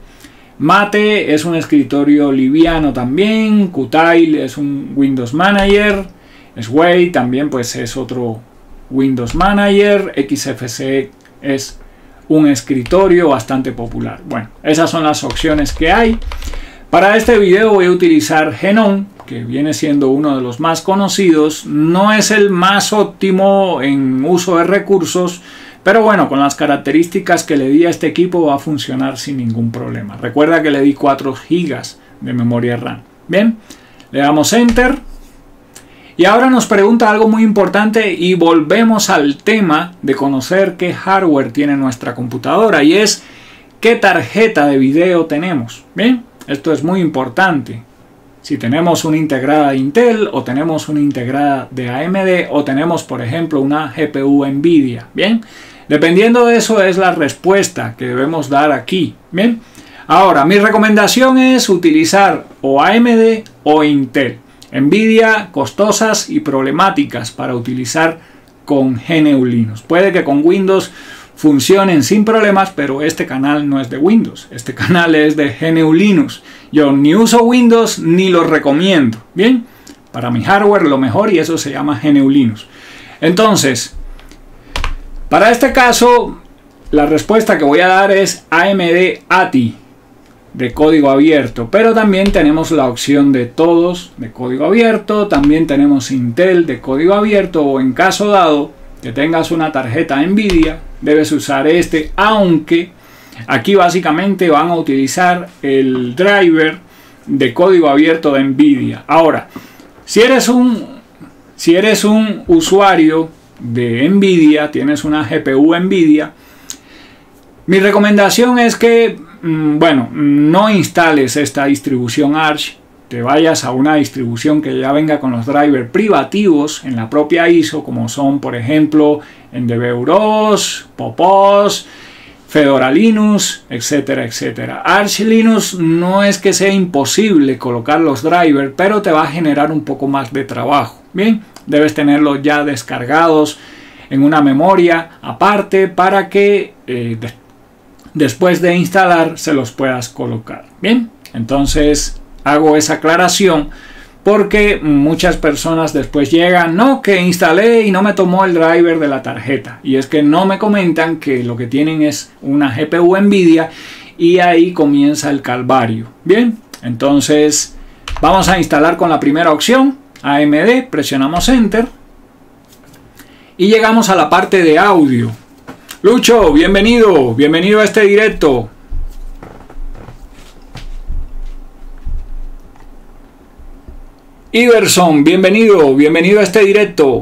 Mate es un escritorio liviano también. Qtile es un Windows Manager. Sway también pues es otro Windows Manager. XFCE es un escritorio bastante popular. Bueno, esas son las opciones que hay. Para este video voy a utilizar Genome, que viene siendo uno de los más conocidos. No es el más óptimo en uso de recursos, pero bueno, con las características que le di a este equipo va a funcionar sin ningún problema. Recuerda que le di 4 GB de memoria RAM. Bien, le damos Enter. Y ahora nos pregunta algo muy importante y volvemos al tema de conocer qué hardware tiene nuestra computadora, y es qué tarjeta de video tenemos. Bien, esto es muy importante. Si tenemos una integrada de Intel o tenemos una integrada de AMD o tenemos, por ejemplo, una GPU Nvidia. Bien, dependiendo de eso es la respuesta que debemos dar aquí. Bien, ahora mi recomendación es utilizar o AMD o Intel. Nvidia, costosas y problemáticas para utilizar con GNU Linux. Puede que con Windows funcionen sin problemas, pero este canal no es de Windows, este canal es de GNU Linux. Yo ni uso Windows ni lo recomiendo. Bien, para mi hardware lo mejor, y eso se llama GNU Linux. Entonces, para este caso, la respuesta que voy a dar es AMD ATI de código abierto, pero también tenemos la opción de todos de código abierto, también tenemos Intel de código abierto, o en caso dado que tengas una tarjeta Nvidia, debes usar este, aunque aquí básicamente van a utilizar el driver de código abierto de Nvidia. Ahora, si eres un usuario de Nvidia, tienes una GPU Nvidia, mi recomendación es que, bueno, no instales esta distribución Arch, te vayas a una distribución que ya venga con los drivers privativos en la propia ISO, como son, por ejemplo, NDB-UROS, Popos, Fedora Linux, etcétera, etcétera. Arch Linux no es que sea imposible colocar los drivers, pero te va a generar un poco más de trabajo. Bien, debes tenerlos ya descargados en una memoria aparte para que después de instalar se los puedas colocar. Bien, entonces hago esa aclaración porque muchas personas después llegan, no, que instalé y no me tomó el driver de la tarjeta, y es que no me comentan que lo que tienen es una GPU Nvidia, y ahí comienza el calvario. Bien, entonces vamos a instalar con la primera opción, AMD, presionamos Enter y llegamos a la parte de audio. Lucho, bienvenido a este directo. Iverson, bienvenido a este directo.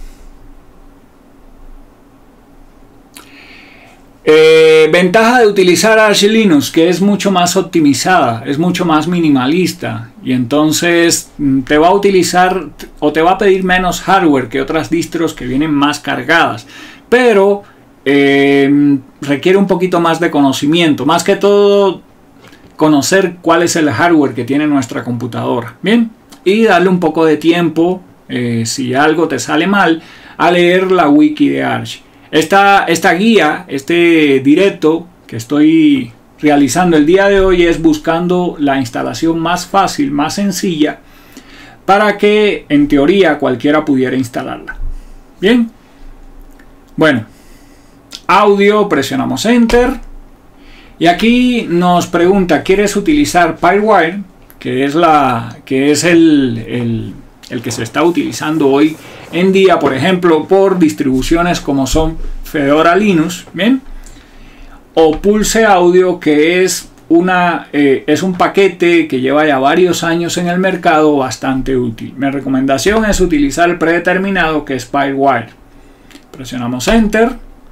Ventaja de utilizar Arch Linux, que es mucho más optimizada, es mucho más minimalista, y entonces te va a utilizar o te va a pedir menos hardware que otras distros que vienen más cargadas, pero requiere un poquito más de conocimiento, más que todo conocer cuál es el hardware que tiene nuestra computadora. Bien, y darle un poco de tiempo, si algo te sale mal, a leer la wiki de Arch. Esta guía, este directo que estoy realizando el día de hoy, es buscando la instalación más fácil, más sencilla, para que en teoría cualquiera pudiera instalarla. Bien, bueno, audio, presionamos Enter. Y aquí nos pregunta, ¿quieres utilizar Pipewire? Que es el que se está utilizando hoy en día, por ejemplo, por distribuciones como son Fedora Linux, ¿bien? O Pulse Audio, que es un paquete que lleva ya varios años en el mercado, bastante útil. Mi recomendación es utilizar el predeterminado, que es Pipewire. Presionamos Enter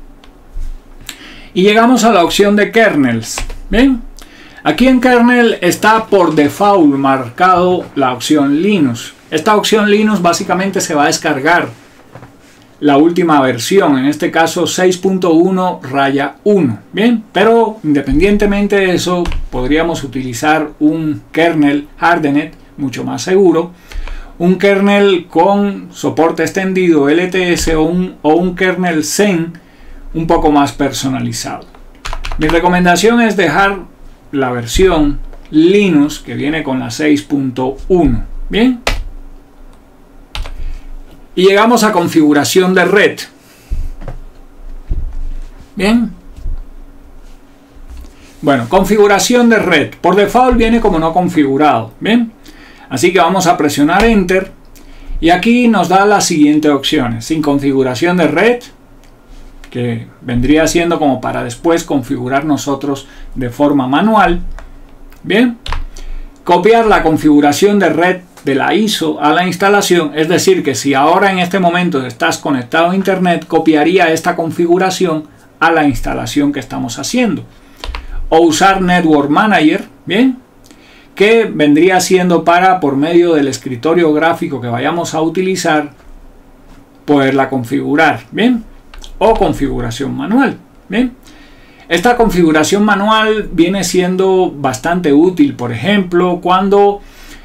y llegamos a la opción de kernels. Bien, aquí en kernel está por default marcado la opción Linux. Esta opción Linux básicamente se va a descargar la última versión, en este caso 6.1/1. Bien, pero independientemente de eso, podríamos utilizar un kernel hardened mucho más seguro, un kernel con soporte extendido LTS o un kernel Zen un poco más personalizado. Mi recomendación es dejar la versión Linux que viene con la 6.1. Bien. Y llegamos a configuración de red. Bien. Bueno, configuración de red. Por default viene como no configurado. Bien. Así que vamos a presionar Enter. Y aquí nos da las siguientes opciones. Sin configuración de red, que vendría siendo como para después configurar nosotros de forma manual. Bien. Copiar la configuración de red de la ISO a la instalación, es decir, que si ahora en este momento estás conectado a internet, copiaría esta configuración a la instalación que estamos haciendo. O usar Network Manager, bien, que vendría siendo para, por medio del escritorio gráfico que vayamos a utilizar, poderla configurar, bien, o configuración manual, bien. Esta configuración manual viene siendo bastante útil, por ejemplo, cuando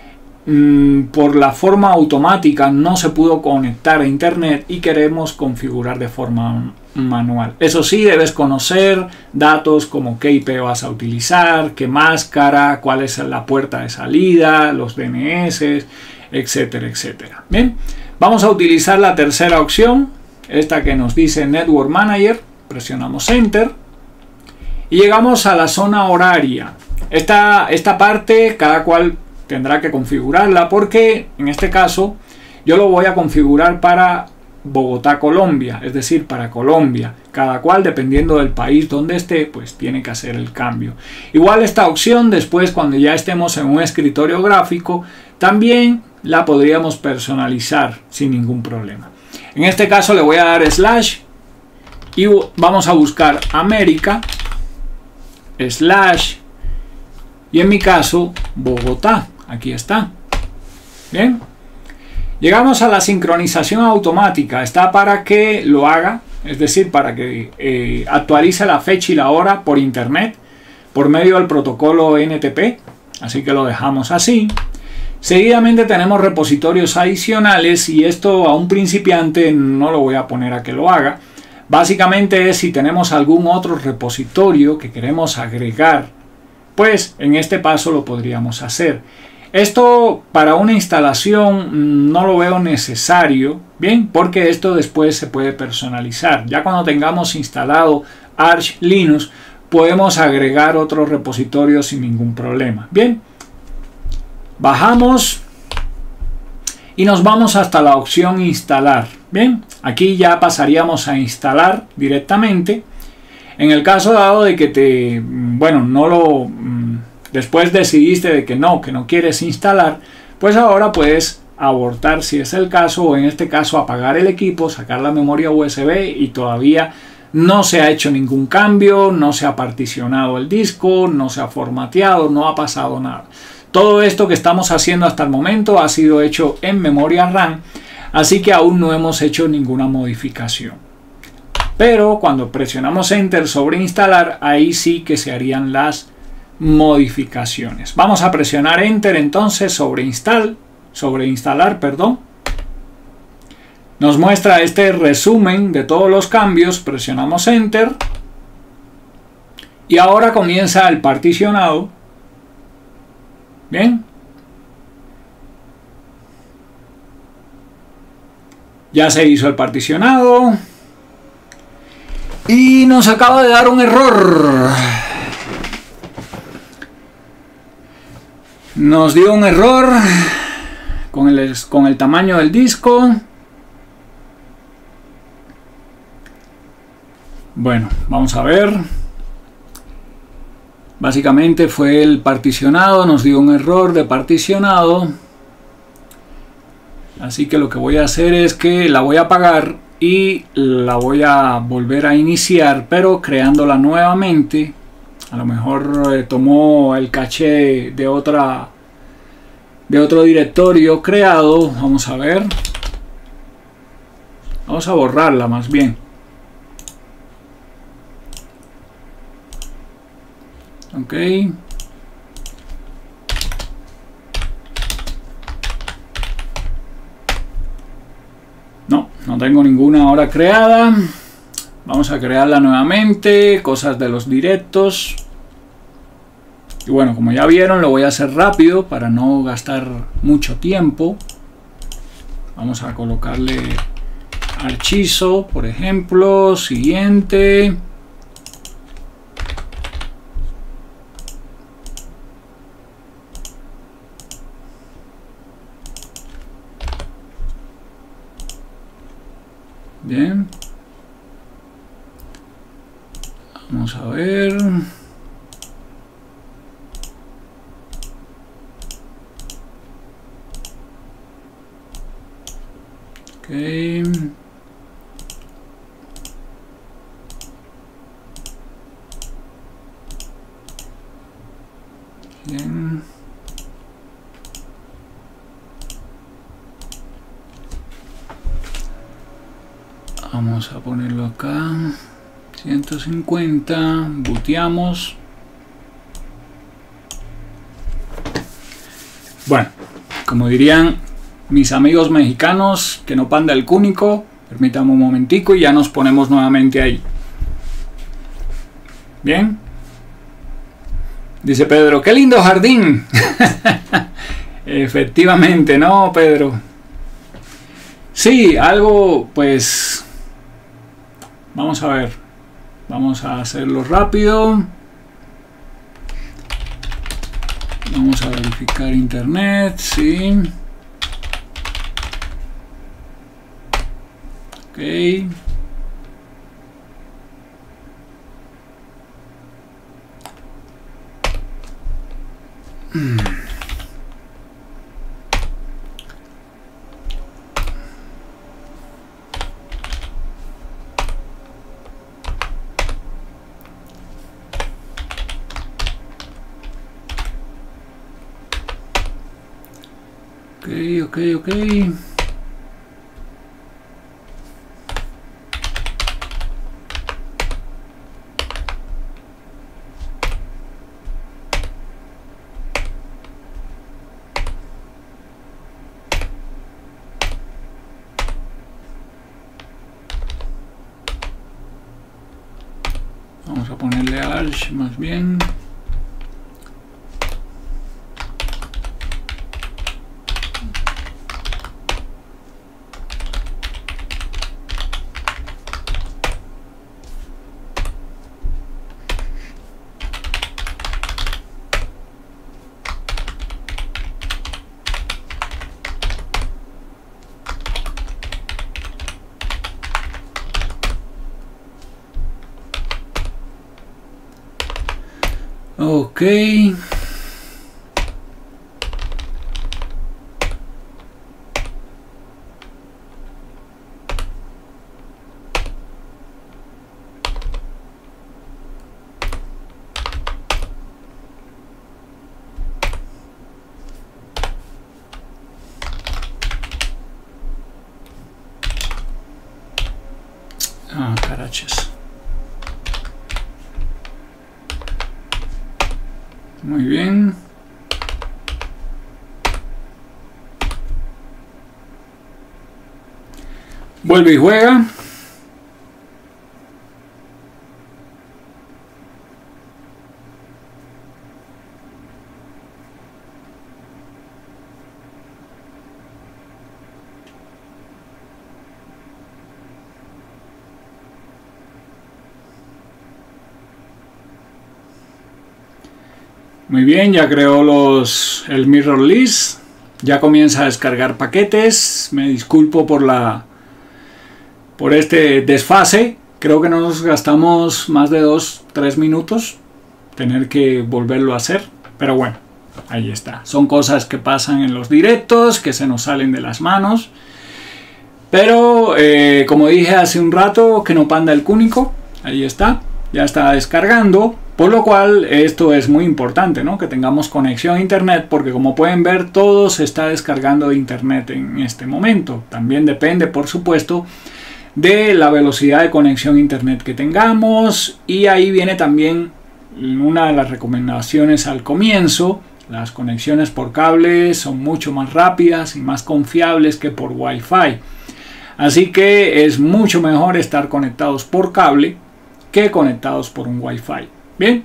por la forma automática no se pudo conectar a internet y queremos configurar de forma manual. Eso sí, debes conocer datos como qué IP vas a utilizar, qué máscara, cuál es la puerta de salida, los DNS, etcétera, etcétera. Bien, vamos a utilizar la tercera opción, esta que nos dice Network Manager. Presionamos Enter y llegamos a la zona horaria. Esta parte cada cual tendrá que configurarla, porque en este caso yo lo voy a configurar para Bogotá, Colombia, es decir, para Colombia. Cada cual, dependiendo del país donde esté, pues tiene que hacer el cambio. Igual esta opción después, cuando ya estemos en un escritorio gráfico, también la podríamos personalizar sin ningún problema. En este caso le voy a dar slash y vamos a buscar América slash y en mi caso Bogotá. Aquí está. Bien. Llegamos a la sincronización automática. Está para que lo haga, es decir, para que actualice la fecha y la hora por internet por medio del protocolo NTP. Así que lo dejamos así. Seguidamente tenemos repositorios adicionales y esto a un principiante no lo voy a poner a que lo haga. Básicamente es si tenemos algún otro repositorio que queremos agregar, pues en este paso lo podríamos hacer. Esto para una instalación no lo veo necesario, bien, porque esto después se puede personalizar. Ya cuando tengamos instalado Arch Linux podemos agregar otros repositorios sin ningún problema. Bien, bajamos y nos vamos hasta la opción instalar. Bien, aquí ya pasaríamos a instalar directamente. En el caso dado de que después decidiste de que no quieres instalar, pues ahora puedes abortar si es el caso, o en este caso apagar el equipo, sacar la memoria USB y todavía no se ha hecho ningún cambio, no se ha particionado el disco, no se ha formateado, no ha pasado nada. Todo esto que estamos haciendo hasta el momento ha sido hecho en memoria RAM, así que aún no hemos hecho ninguna modificación. Pero cuando presionamos Enter sobre instalar, ahí sí que se harían las modificaciones. Vamos a presionar Enter entonces sobre instalar, perdón. Nos muestra este resumen de todos los cambios. Presionamos Enter y ahora comienza el particionado. Bien, ya se hizo el particionado Y nos acaba de dar un error. Nos dio un error con el tamaño del disco. Bueno, vamos a ver. Básicamente fue el particionado, nos dio un error de particionado. Así que lo que voy a hacer es que la voy a apagar y la voy a volver a iniciar, pero creándola nuevamente. A lo mejor tomó el caché de otro directorio creado. Vamos a ver. Vamos a borrarla más bien. Ok. No tengo ninguna ahora creada. Vamos a crearla nuevamente. Cosas de los directos. Y bueno, como ya vieron, lo voy a hacer rápido para no gastar mucho tiempo. Vamos a colocarle archizo, por ejemplo. Siguiente. Bien. Vamos a ver. Ok. Bien. Vamos a ponerlo acá. 150. Booteamos. Bueno, como dirían mis amigos mexicanos, que no panda el cúnico. Permítame un momentico y ya nos ponemos nuevamente ahí. Bien. Dice Pedro, qué lindo jardín. Efectivamente, ¿no, Pedro? Sí, algo, pues... Vamos a ver. Vamos a hacerlo rápido. Vamos a verificar internet, sí. Ok. Ok. Vamos a ponerle Arch más bien. Ok. Ah, carachas. Muy bien. Vuelve y juega. Muy bien, ya creó el mirror list. Ya comienza a descargar paquetes. Me disculpo por este desfase. Creo que nos gastamos más de 2-3 minutos tener que volverlo a hacer. Pero bueno, ahí está. Son cosas que pasan en los directos, que se nos salen de las manos. Pero como dije hace un rato, que no panda el cúnico. Ahí está. Ya está descargando. Por lo cual esto es muy importante, ¿no? Que tengamos conexión a internet, porque como pueden ver todo se está descargando de internet en este momento. También depende, por supuesto, de la velocidad de conexión a internet que tengamos. Y ahí viene también una de las recomendaciones al comienzo. Las conexiones por cable son mucho más rápidas y más confiables que por Wi-Fi. Así que es mucho mejor estar conectados por cable que conectados por un Wi-Fi. Bien.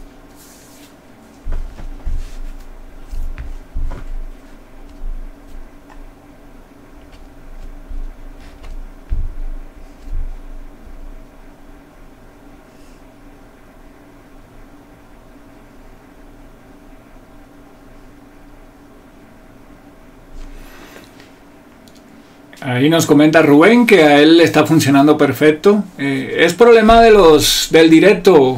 Ahí nos comenta Rubén que a él está funcionando perfecto. Es problema del directo.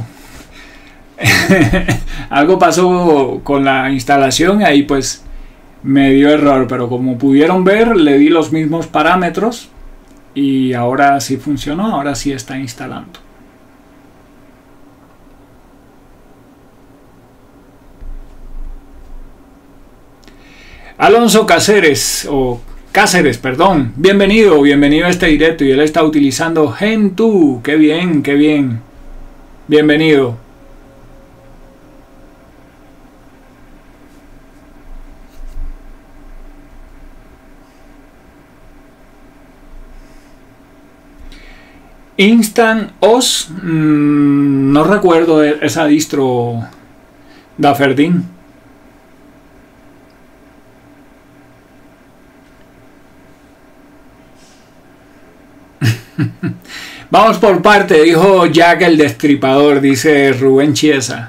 Algo pasó con la instalación y ahí pues me dio error, pero como pudieron ver le di los mismos parámetros y ahora sí funcionó, ahora sí está instalando. Alonso Cáceres, perdón, bienvenido a este directo, y él está utilizando Gentoo. Qué bien, bienvenido. Instant OS, no recuerdo esa distro, Daferdin. Vamos por parte, dijo Jack el Destripador, dice Rubén Chiesa.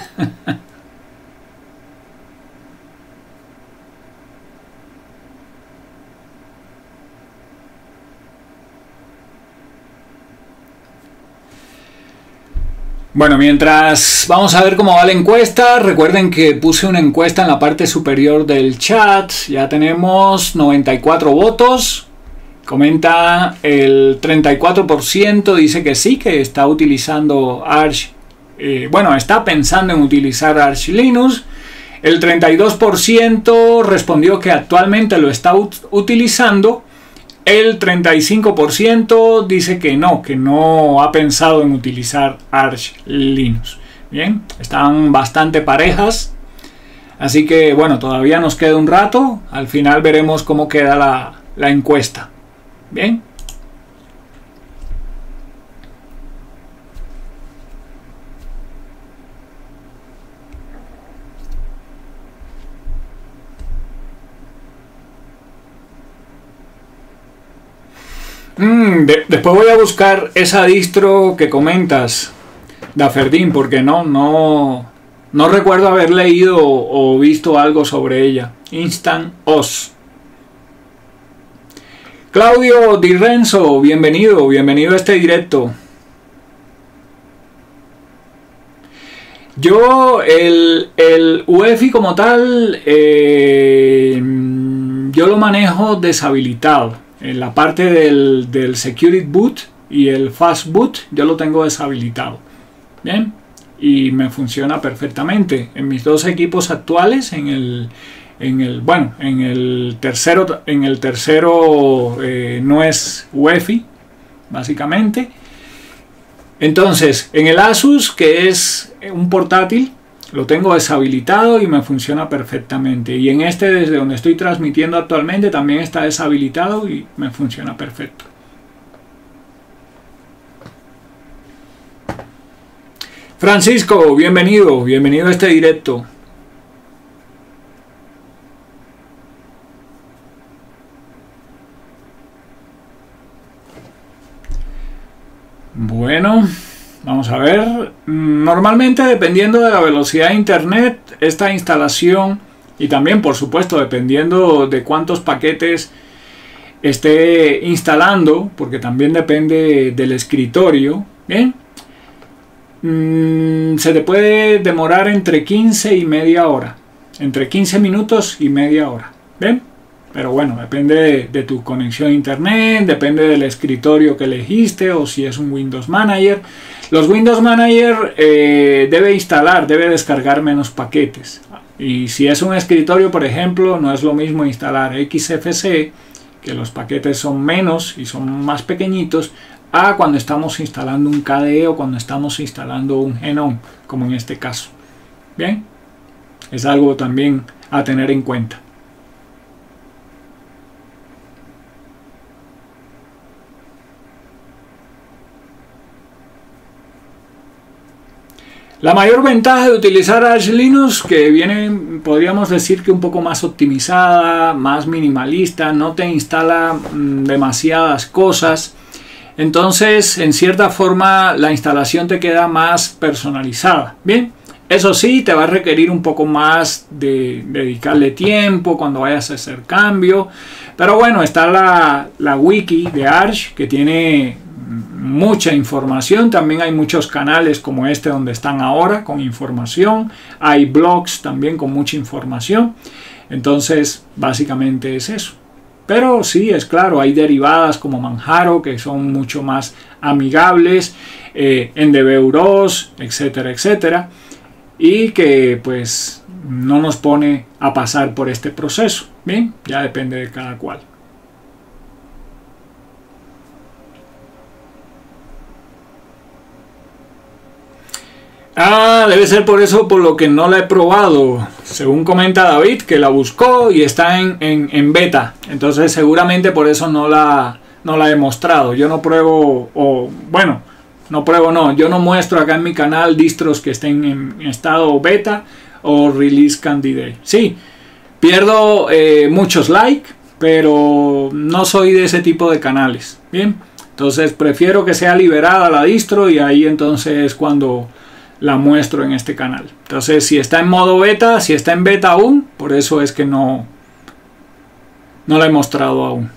Bueno, mientras vamos a ver cómo va la encuesta, recuerden que puse una encuesta en la parte superior del chat, ya tenemos 94 votos, comenta el 34%, dice que sí, que está utilizando Arch, está pensando en utilizar Arch Linux, el 32% respondió que actualmente lo está utilizando. El 35% dice que no ha pensado en utilizar Arch Linux. Bien, están bastante parejas. Así que bueno, todavía nos queda un rato. Al final veremos cómo queda la encuesta. Bien. Después voy a buscar esa distro que comentas, Daferdin, porque no recuerdo haber leído o visto algo sobre ella. Instant OS. Claudio Di Renzo, bienvenido a este directo. Yo el UEFI como tal, yo lo manejo deshabilitado. En la parte del Security Boot y el Fast Boot yo lo tengo deshabilitado. Bien, y me funciona perfectamente. En mis dos equipos actuales, en el tercero no es UEFI, básicamente. Entonces, en el Asus, que es un portátil, lo tengo deshabilitado y me funciona perfectamente. Y en este, desde donde estoy transmitiendo actualmente, también está deshabilitado y me funciona perfecto. Francisco, bienvenido a este directo. Bueno, Vamos a ver. Normalmente, dependiendo de la velocidad de internet, esta instalación, y también por supuesto dependiendo de cuántos paquetes esté instalando, porque también depende del escritorio, ¿bien? Se te puede demorar entre 15 y media hora, entre 15 minutos y media hora, ¿bien? Pero bueno, depende de tu conexión a internet, depende del escritorio que elegiste o si es un Windows Manager. Los Windows Manager debe descargar menos paquetes. Y si es un escritorio, por ejemplo, no es lo mismo instalar XFCE, que los paquetes son menos y son más pequeñitos, a cuando estamos instalando un KDE o cuando estamos instalando un Genome, como en este caso. Bien, es algo también a tener en cuenta. La mayor ventaja de utilizar Arch Linux, que viene, podríamos decir que un poco más optimizada, más minimalista, no te instala demasiadas cosas. Entonces, en cierta forma, la instalación te queda más personalizada. Bien, eso sí, te va a requerir un poco más de dedicarle tiempo cuando vayas a hacer cambio. Pero bueno, está la wiki de Arch, que tiene mucha información. También hay muchos canales como este donde están ahora con información. Hay blogs también con mucha información. Entonces, básicamente es eso. Pero sí, es claro, hay derivadas como Manjaro que son mucho más amigables, Endeavour-OS, etcétera, etcétera, y que pues no nos pone a pasar por este proceso. Bien, ya depende de cada cual. Debe ser por eso por lo que no la he probado. Según comenta David, que la buscó y está en beta. Entonces seguramente por eso no la he mostrado. Yo no pruebo, yo no muestro acá en mi canal distros que estén en estado beta o release candidate. Sí, pierdo muchos likes, pero no soy de ese tipo de canales. Bien, entonces prefiero que sea liberada la distro y ahí entonces cuando la muestro en este canal. Entonces, si está en modo beta, si está en beta aún, por eso es que no la he mostrado aún.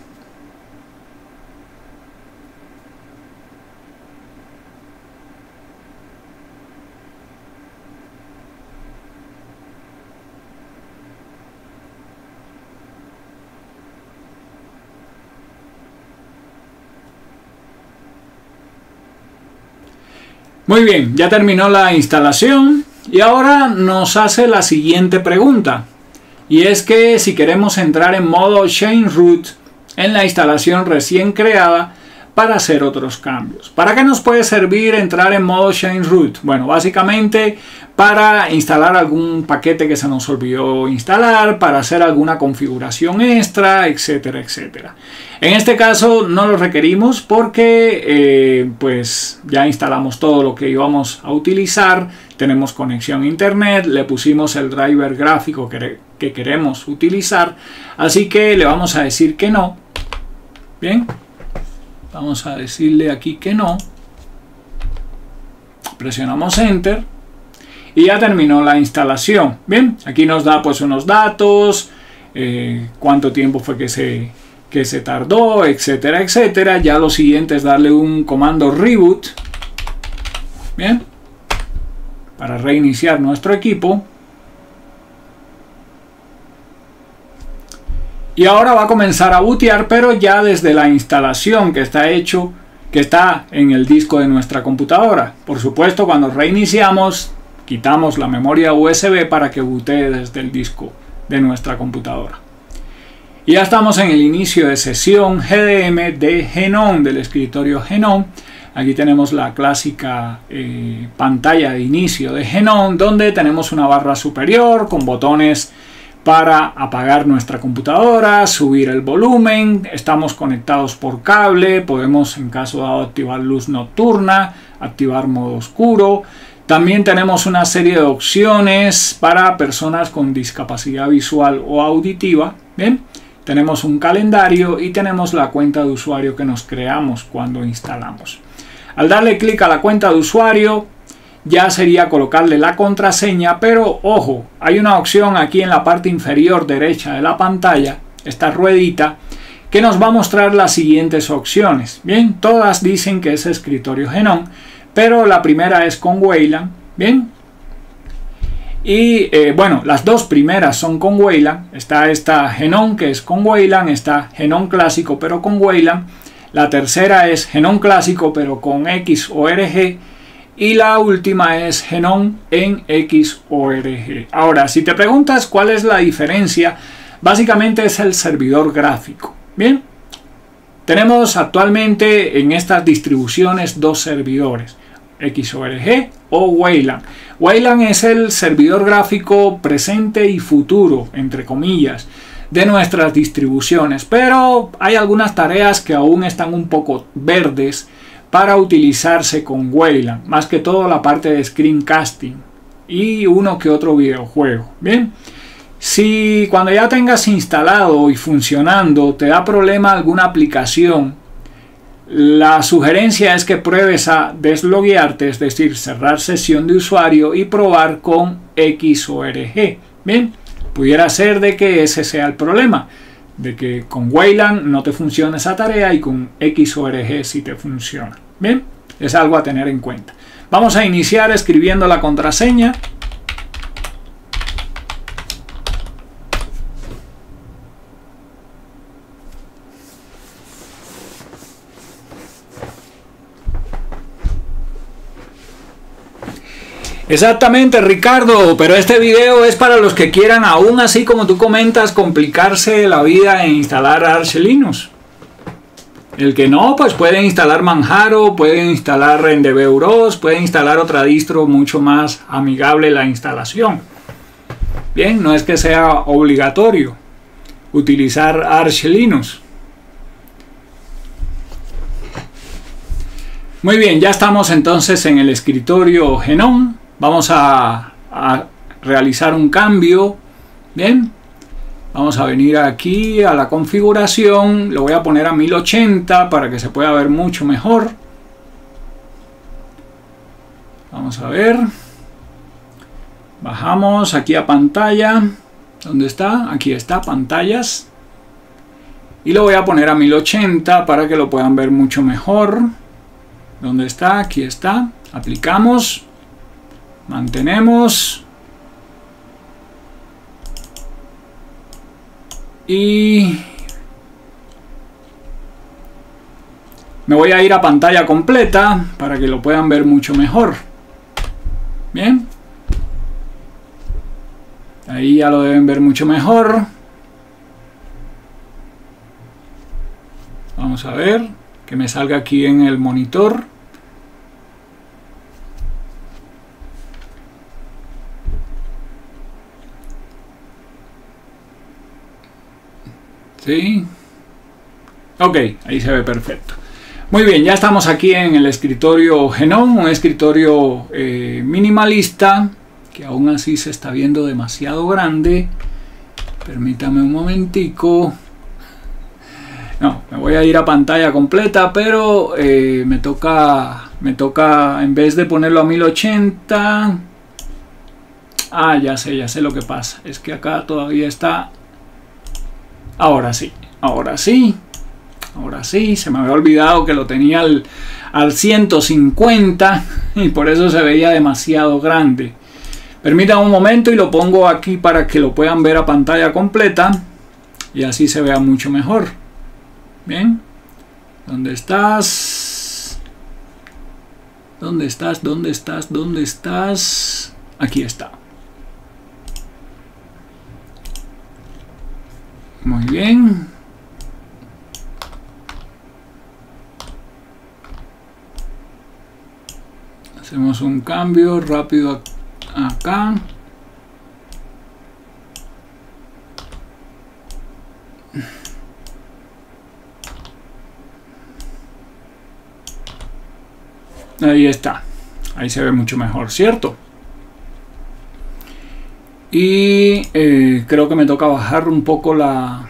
Muy bien, ya terminó la instalación y ahora nos hace la siguiente pregunta. Y es que si queremos entrar en modo Change Root en la instalación recién creada para hacer otros cambios. ¿Para qué nos puede servir entrar en modo Change Root? Bueno, básicamente para instalar algún paquete que se nos olvidó instalar, para hacer alguna configuración extra, etcétera, etcétera. En este caso no lo requerimos porque pues ya instalamos todo lo que íbamos a utilizar, tenemos conexión a internet, le pusimos el driver gráfico que queremos utilizar, así que le vamos a decir que no. Bien, vamos a decirle aquí que no, presionamos Enter y ya terminó la instalación. Bien, aquí nos da pues unos datos, cuánto tiempo fue que se tardó, etcétera, etcétera. Ya lo siguiente es darle un comando reboot, bien, para reiniciar nuestro equipo. Y ahora va a comenzar a bootear, pero ya desde la instalación que está hecho, que está en el disco de nuestra computadora. Por supuesto, cuando reiniciamos, quitamos la memoria USB para que bootee desde el disco de nuestra computadora. Y ya estamos en el inicio de sesión GDM de Genome, del escritorio Genome. Aquí tenemos la clásica pantalla de inicio de Genome, donde tenemos una barra superior con botones para apagar nuestra computadora, subir el volumen. Estamos conectados por cable, podemos en caso dado activar luz nocturna, activar modo oscuro. También tenemos una serie de opciones para personas con discapacidad visual o auditiva. Bien, tenemos un calendario y tenemos la cuenta de usuario que nos creamos cuando instalamos. Al darle clic a la cuenta de usuario, ya sería colocarle la contraseña, pero ojo, hay una opción aquí en la parte inferior derecha de la pantalla, esta ruedita, que nos va a mostrar las siguientes opciones. Bien, todas dicen que es escritorio Genome, pero la primera es con Wayland. Bien, y bueno, las dos primeras son con Wayland. Está esta Genome que es con Wayland, está Genome clásico pero con Wayland. La tercera es Genome clásico pero con XORG. Y la última es Genome en XORG. Ahora, si te preguntas cuál es la diferencia, básicamente es el servidor gráfico. Bien, tenemos actualmente en estas distribuciones dos servidores, XORG o Wayland. Wayland es el servidor gráfico presente y futuro, entre comillas, de nuestras distribuciones, pero hay algunas tareas que aún están un poco verdes para utilizarse con Wayland, más que todo la parte de screencasting y uno que otro videojuego. Bien, si cuando ya tengas instalado y funcionando te da problema alguna aplicación, la sugerencia es que pruebes a desloguearte, es decir, cerrar sesión de usuario y probar con XORG. Bien, pudiera ser de que ese sea el problema, de que con Wayland no te funciona esa tarea y con XORG sí te funciona. Bien, es algo a tener en cuenta. Vamos a iniciar escribiendo la contraseña. Exactamente, Ricardo, pero este video es para los que quieran, aún así como tú comentas, complicarse la vida en instalar Arch Linux. El que no, pues puede instalar Manjaro, puede instalar Rendeveros, puede instalar otra distro mucho más amigable la instalación. Bien, no es que sea obligatorio utilizar Arch Linux. Muy bien, ya estamos entonces en el escritorio Genome. Vamos a realizar un cambio. Bien, vamos a venir aquí a la configuración. Lo voy a poner a 1080 para que se pueda ver mucho mejor. Vamos a ver. Bajamos aquí a pantalla. ¿Dónde está? Aquí está, pantallas. Y lo voy a poner a 1080 para que lo puedan ver mucho mejor. ¿Dónde está? Aquí está. Aplicamos. Mantenemos. Y me voy a ir a pantalla completa para que lo puedan ver mucho mejor. Bien. Ahí ya lo deben ver mucho mejor. Vamos a ver que me salga aquí en el monitor. ¿Sí? Ok, ahí se ve perfecto. Muy bien, ya estamos aquí en el escritorio Genome, un escritorio minimalista, que aún así se está viendo demasiado grande. Permítame un momentico. No, me voy a ir a pantalla completa, pero me toca, en vez de ponerlo a 1080... Ah, ya sé lo que pasa. Es que acá todavía está... Ahora sí, se me había olvidado que lo tenía al 150 y por eso se veía demasiado grande. Permítanme un momento y lo pongo aquí para que lo puedan ver a pantalla completa y así se vea mucho mejor. Bien, ¿dónde estás? ¿Dónde estás? ¿Dónde estás? ¿Dónde estás? Aquí está. Muy bien. Hacemos un cambio rápido acá. Ahí está. Ahí se ve mucho mejor, ¿cierto? Y creo que me toca bajar un poco la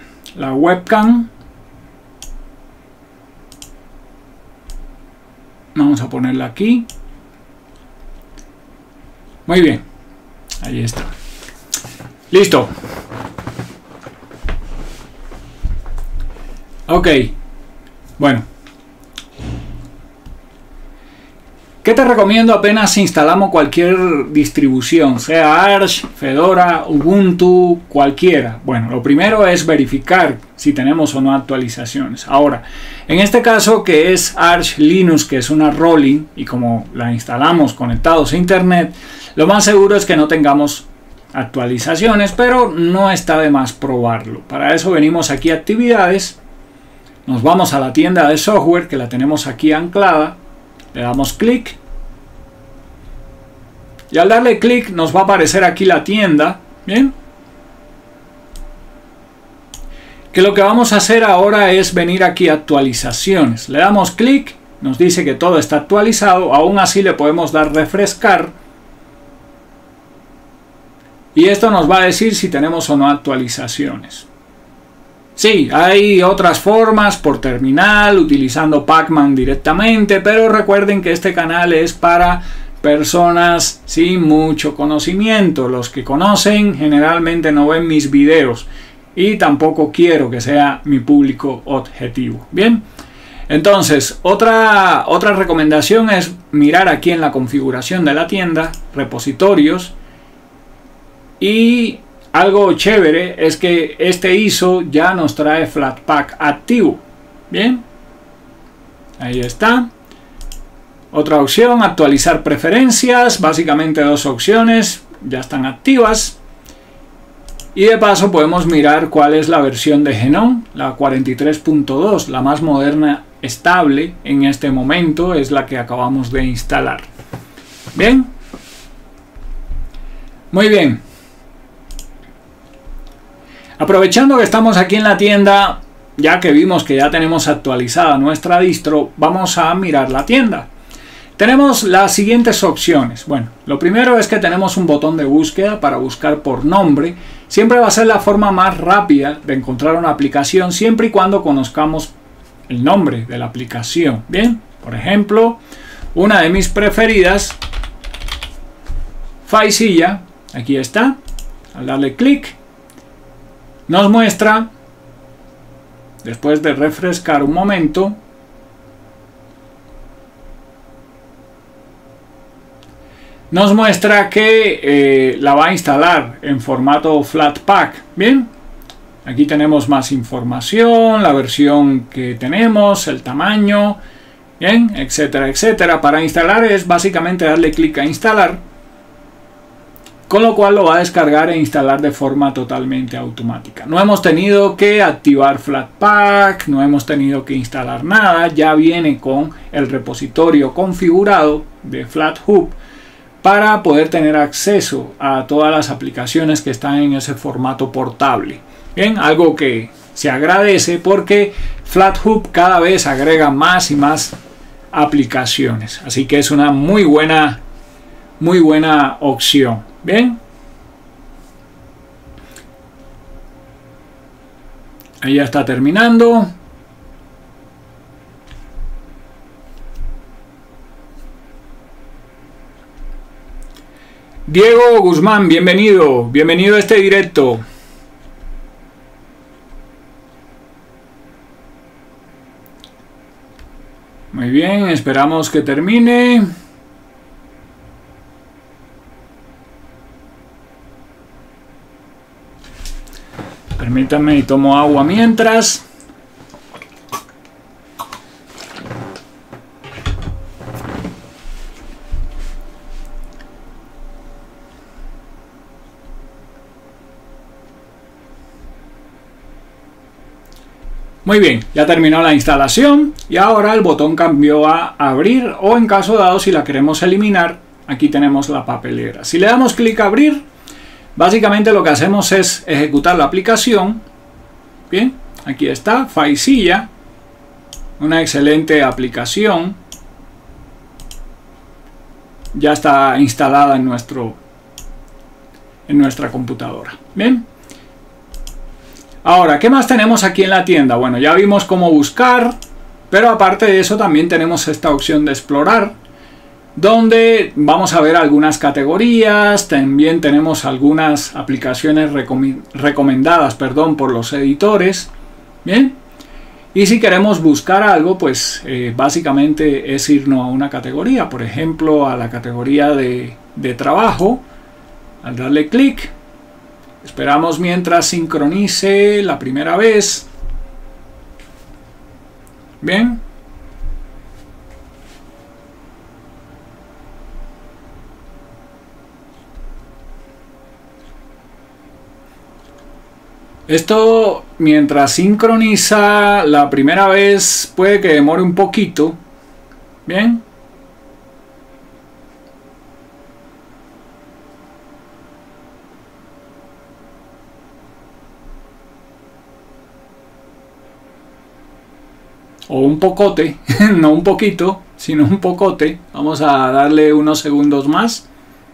webcam. Vamos a ponerla aquí. Muy bien. Ahí está. Listo. Ok. Bueno. ¿Qué te recomiendo apenas instalamos cualquier distribución? Sea Arch, Fedora, Ubuntu, cualquiera. Bueno, lo primero es verificar si tenemos o no actualizaciones. Ahora, en este caso que es Arch Linux, que es una rolling, y como la instalamos conectados a internet, lo más seguro es que no tengamos actualizaciones, pero no está de más probarlo. Para eso venimos aquí a actividades, nos vamos a la tienda de software que la tenemos aquí anclada, le damos clic y al darle clic nos va a aparecer aquí la tienda. Bien, que lo que vamos a hacer ahora es venir aquí a actualizaciones, le damos clic, nos dice que todo está actualizado, aún así le podemos dar refrescar y esto nos va a decir si tenemos o no actualizaciones. Sí, hay otras formas por terminal, utilizando Pacman directamente, pero recuerden que este canal es para personas sin mucho conocimiento. Los que conocen generalmente no ven mis videos y tampoco quiero que sea mi público objetivo. Bien, entonces otra recomendación es mirar aquí en la configuración de la tienda, repositorios, y algo chévere es que este ISO ya nos trae Flatpak activo. Bien, ahí está. Otra opción, actualizar preferencias. Básicamente dos opciones ya están activas. Y de paso podemos mirar cuál es la versión de GNOME, la 43.2, la más moderna, estable en este momento, es la que acabamos de instalar. Bien, muy bien. Aprovechando que estamos aquí en la tienda, ya que vimos que ya tenemos actualizada nuestra distro, vamos a mirar la tienda. Tenemos las siguientes opciones. Bueno, lo primero es que tenemos un botón de búsqueda para buscar por nombre. Siempre va a ser la forma más rápida de encontrar una aplicación, siempre y cuando conozcamos el nombre de la aplicación. Bien, por ejemplo, una de mis preferidas, FileZilla, aquí está. Al darle clic, nos muestra, después de refrescar un momento, nos muestra que la va a instalar en formato Flatpak. Bien, aquí tenemos más información, la versión que tenemos, el tamaño, bien, etcétera, etcétera. Para instalar es básicamente darle clic a instalar, con lo cual lo va a descargar e instalar de forma totalmente automática. No hemos tenido que activar Flatpak, no hemos tenido que instalar nada, ya viene con el repositorio configurado de FlatHub para poder tener acceso a todas las aplicaciones que están en ese formato portable. Bien, algo que se agradece porque FlatHub cada vez agrega más y más aplicaciones, así que es una muy buena opción. Bien, ahí ya está terminando. Diego Guzmán, bienvenido a este directo. Muy bien, esperamos que termine. Permítanme y tomo agua mientras. Muy bien, ya terminó la instalación y ahora el botón cambió a abrir, o en caso dado si la queremos eliminar, aquí tenemos la papelera. Si le damos clic a abrir, básicamente lo que hacemos es ejecutar la aplicación. Bien, aquí está, FileZilla, una excelente aplicación. Ya está instalada en nuestra computadora. Bien. Ahora, ¿qué más tenemos aquí en la tienda? Bueno, ya vimos cómo buscar, Pero aparte de eso también tenemos esta opción de explorar, donde vamos a ver algunas categorías. También tenemos algunas aplicaciones recomendadas por los editores. Bien, y si queremos buscar algo, pues básicamente es irnos a una categoría, por ejemplo a la categoría de trabajo. Al darle clic, esperamos mientras sincronice la primera vez. Bien, esto mientras sincroniza la primera vez puede que demore un poquito. Bien, o un pocote, no un poquito, sino un pocote. Vamos a darle unos segundos más.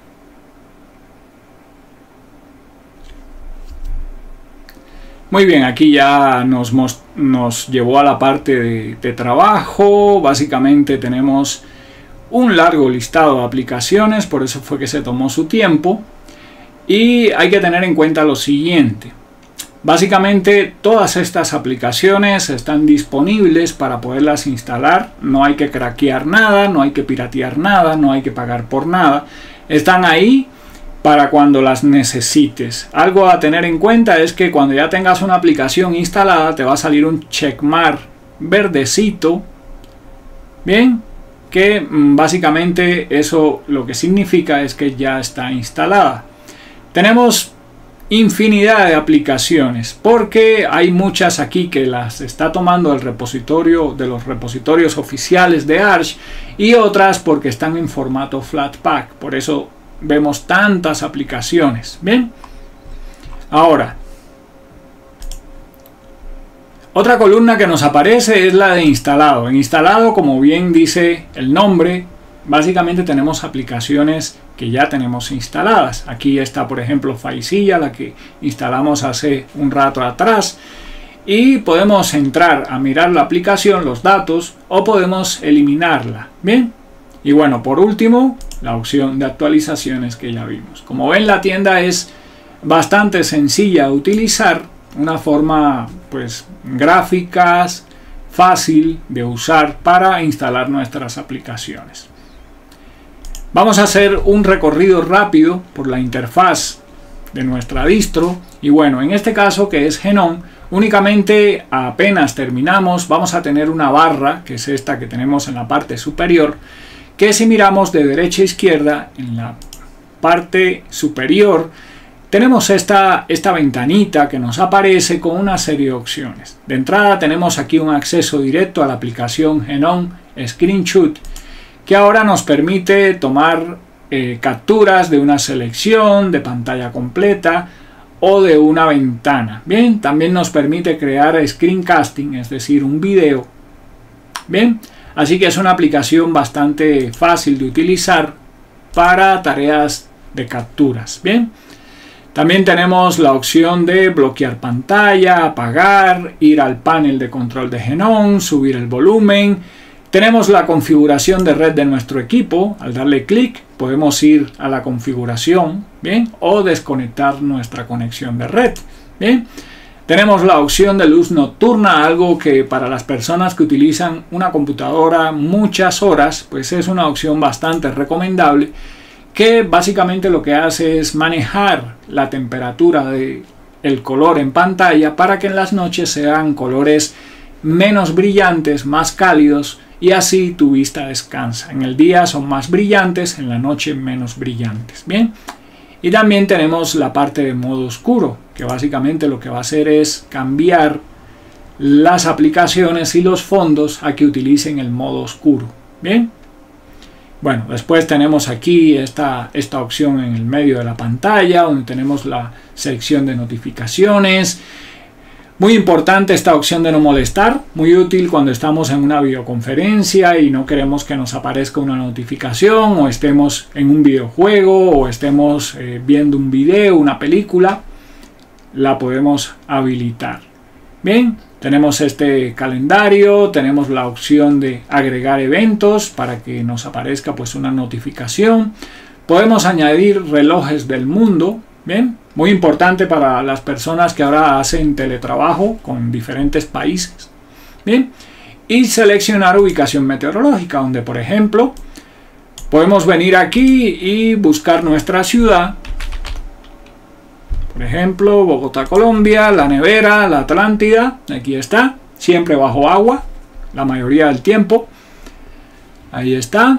Muy bien, aquí ya nos llevó a la parte de trabajo. Básicamente tenemos un largo listado de aplicaciones, por eso fue que se tomó su tiempo. Y hay que tener en cuenta lo siguiente. Básicamente todas estas aplicaciones están disponibles para poderlas instalar. No hay que craquear nada, no hay que piratear nada, no hay que pagar por nada. Están ahí para cuando las necesites. Algo a tener en cuenta es que cuando ya tengas una aplicación instalada te va a salir un checkmark verdecito. Bien, que básicamente eso lo que significa es que ya está instalada. Tenemos infinidad de aplicaciones porque hay muchas aquí que las está tomando el repositorio de los repositorios oficiales de Arch y otras porque están en formato Flatpak. Por eso vemos tantas aplicaciones. Bien, ahora otra columna que nos aparece es la de instalado. En instalado, como bien dice el nombre, básicamente tenemos aplicaciones que ya tenemos instaladas. Aquí está, por ejemplo, FileZilla, la que instalamos hace un rato atrás, y podemos entrar a mirar la aplicación, los datos, o podemos eliminarla. Bien, y bueno, por último, la opción de actualizaciones que ya vimos. Como ven, la tienda es bastante sencilla de utilizar, una forma pues gráficas, fácil de usar para instalar nuestras aplicaciones. Vamos a hacer un recorrido rápido por la interfaz de nuestra distro. Y bueno, en este caso que es GNOME, únicamente apenas terminamos vamos a tener una barra, que es esta que tenemos en la parte superior, que si miramos de derecha a izquierda, en la parte superior, tenemos esta ventanita que nos aparece con una serie de opciones. De entrada tenemos aquí un acceso directo a la aplicación GNOME Screenshot, que ahora nos permite tomar capturas de una selección, de pantalla completa o de una ventana. Bien, también nos permite crear screencasting, es decir, un video. Bien, así que es una aplicación bastante fácil de utilizar para tareas de capturas. Bien, también tenemos la opción de bloquear pantalla, apagar, ir al panel de control de GNOME, subir el volumen. Tenemos la configuración de red de nuestro equipo. Al darle clic podemos ir a la configuración, bien, o desconectar nuestra conexión de red. Bien, tenemos la opción de luz nocturna, algo que para las personas que utilizan una computadora muchas horas, pues es una opción bastante recomendable, que básicamente lo que hace es manejar la temperatura del color en pantalla para que en las noches sean colores menos brillantes, más cálidos, y así tu vista descansa. En el día son más brillantes, en la noche menos brillantes. Bien, y también tenemos la parte de modo oscuro, que básicamente lo que va a hacer es cambiar las aplicaciones y los fondos a que utilicen el modo oscuro. Bien, bueno, después tenemos aquí esta opción en el medio de la pantalla, donde tenemos la sección de notificaciones. Muy importante esta opción de no molestar, muy útil cuando estamos en una videoconferencia y no queremos que nos aparezca una notificación, o estemos en un videojuego, o estemos viendo un video, una película, la podemos habilitar. Bien, Tenemos este calendario, tenemos la opción de agregar eventos para que nos aparezca pues una notificación. Podemos añadir relojes del mundo, bien, muy importante para las personas que ahora hacen teletrabajo con diferentes países, bien, y seleccionar ubicación meteorológica, donde por ejemplo podemos venir aquí y buscar nuestra ciudad. Por ejemplo, Bogotá, Colombia, La Nevera, La Atlántida, aquí está, siempre bajo agua, la mayoría del tiempo. Ahí está.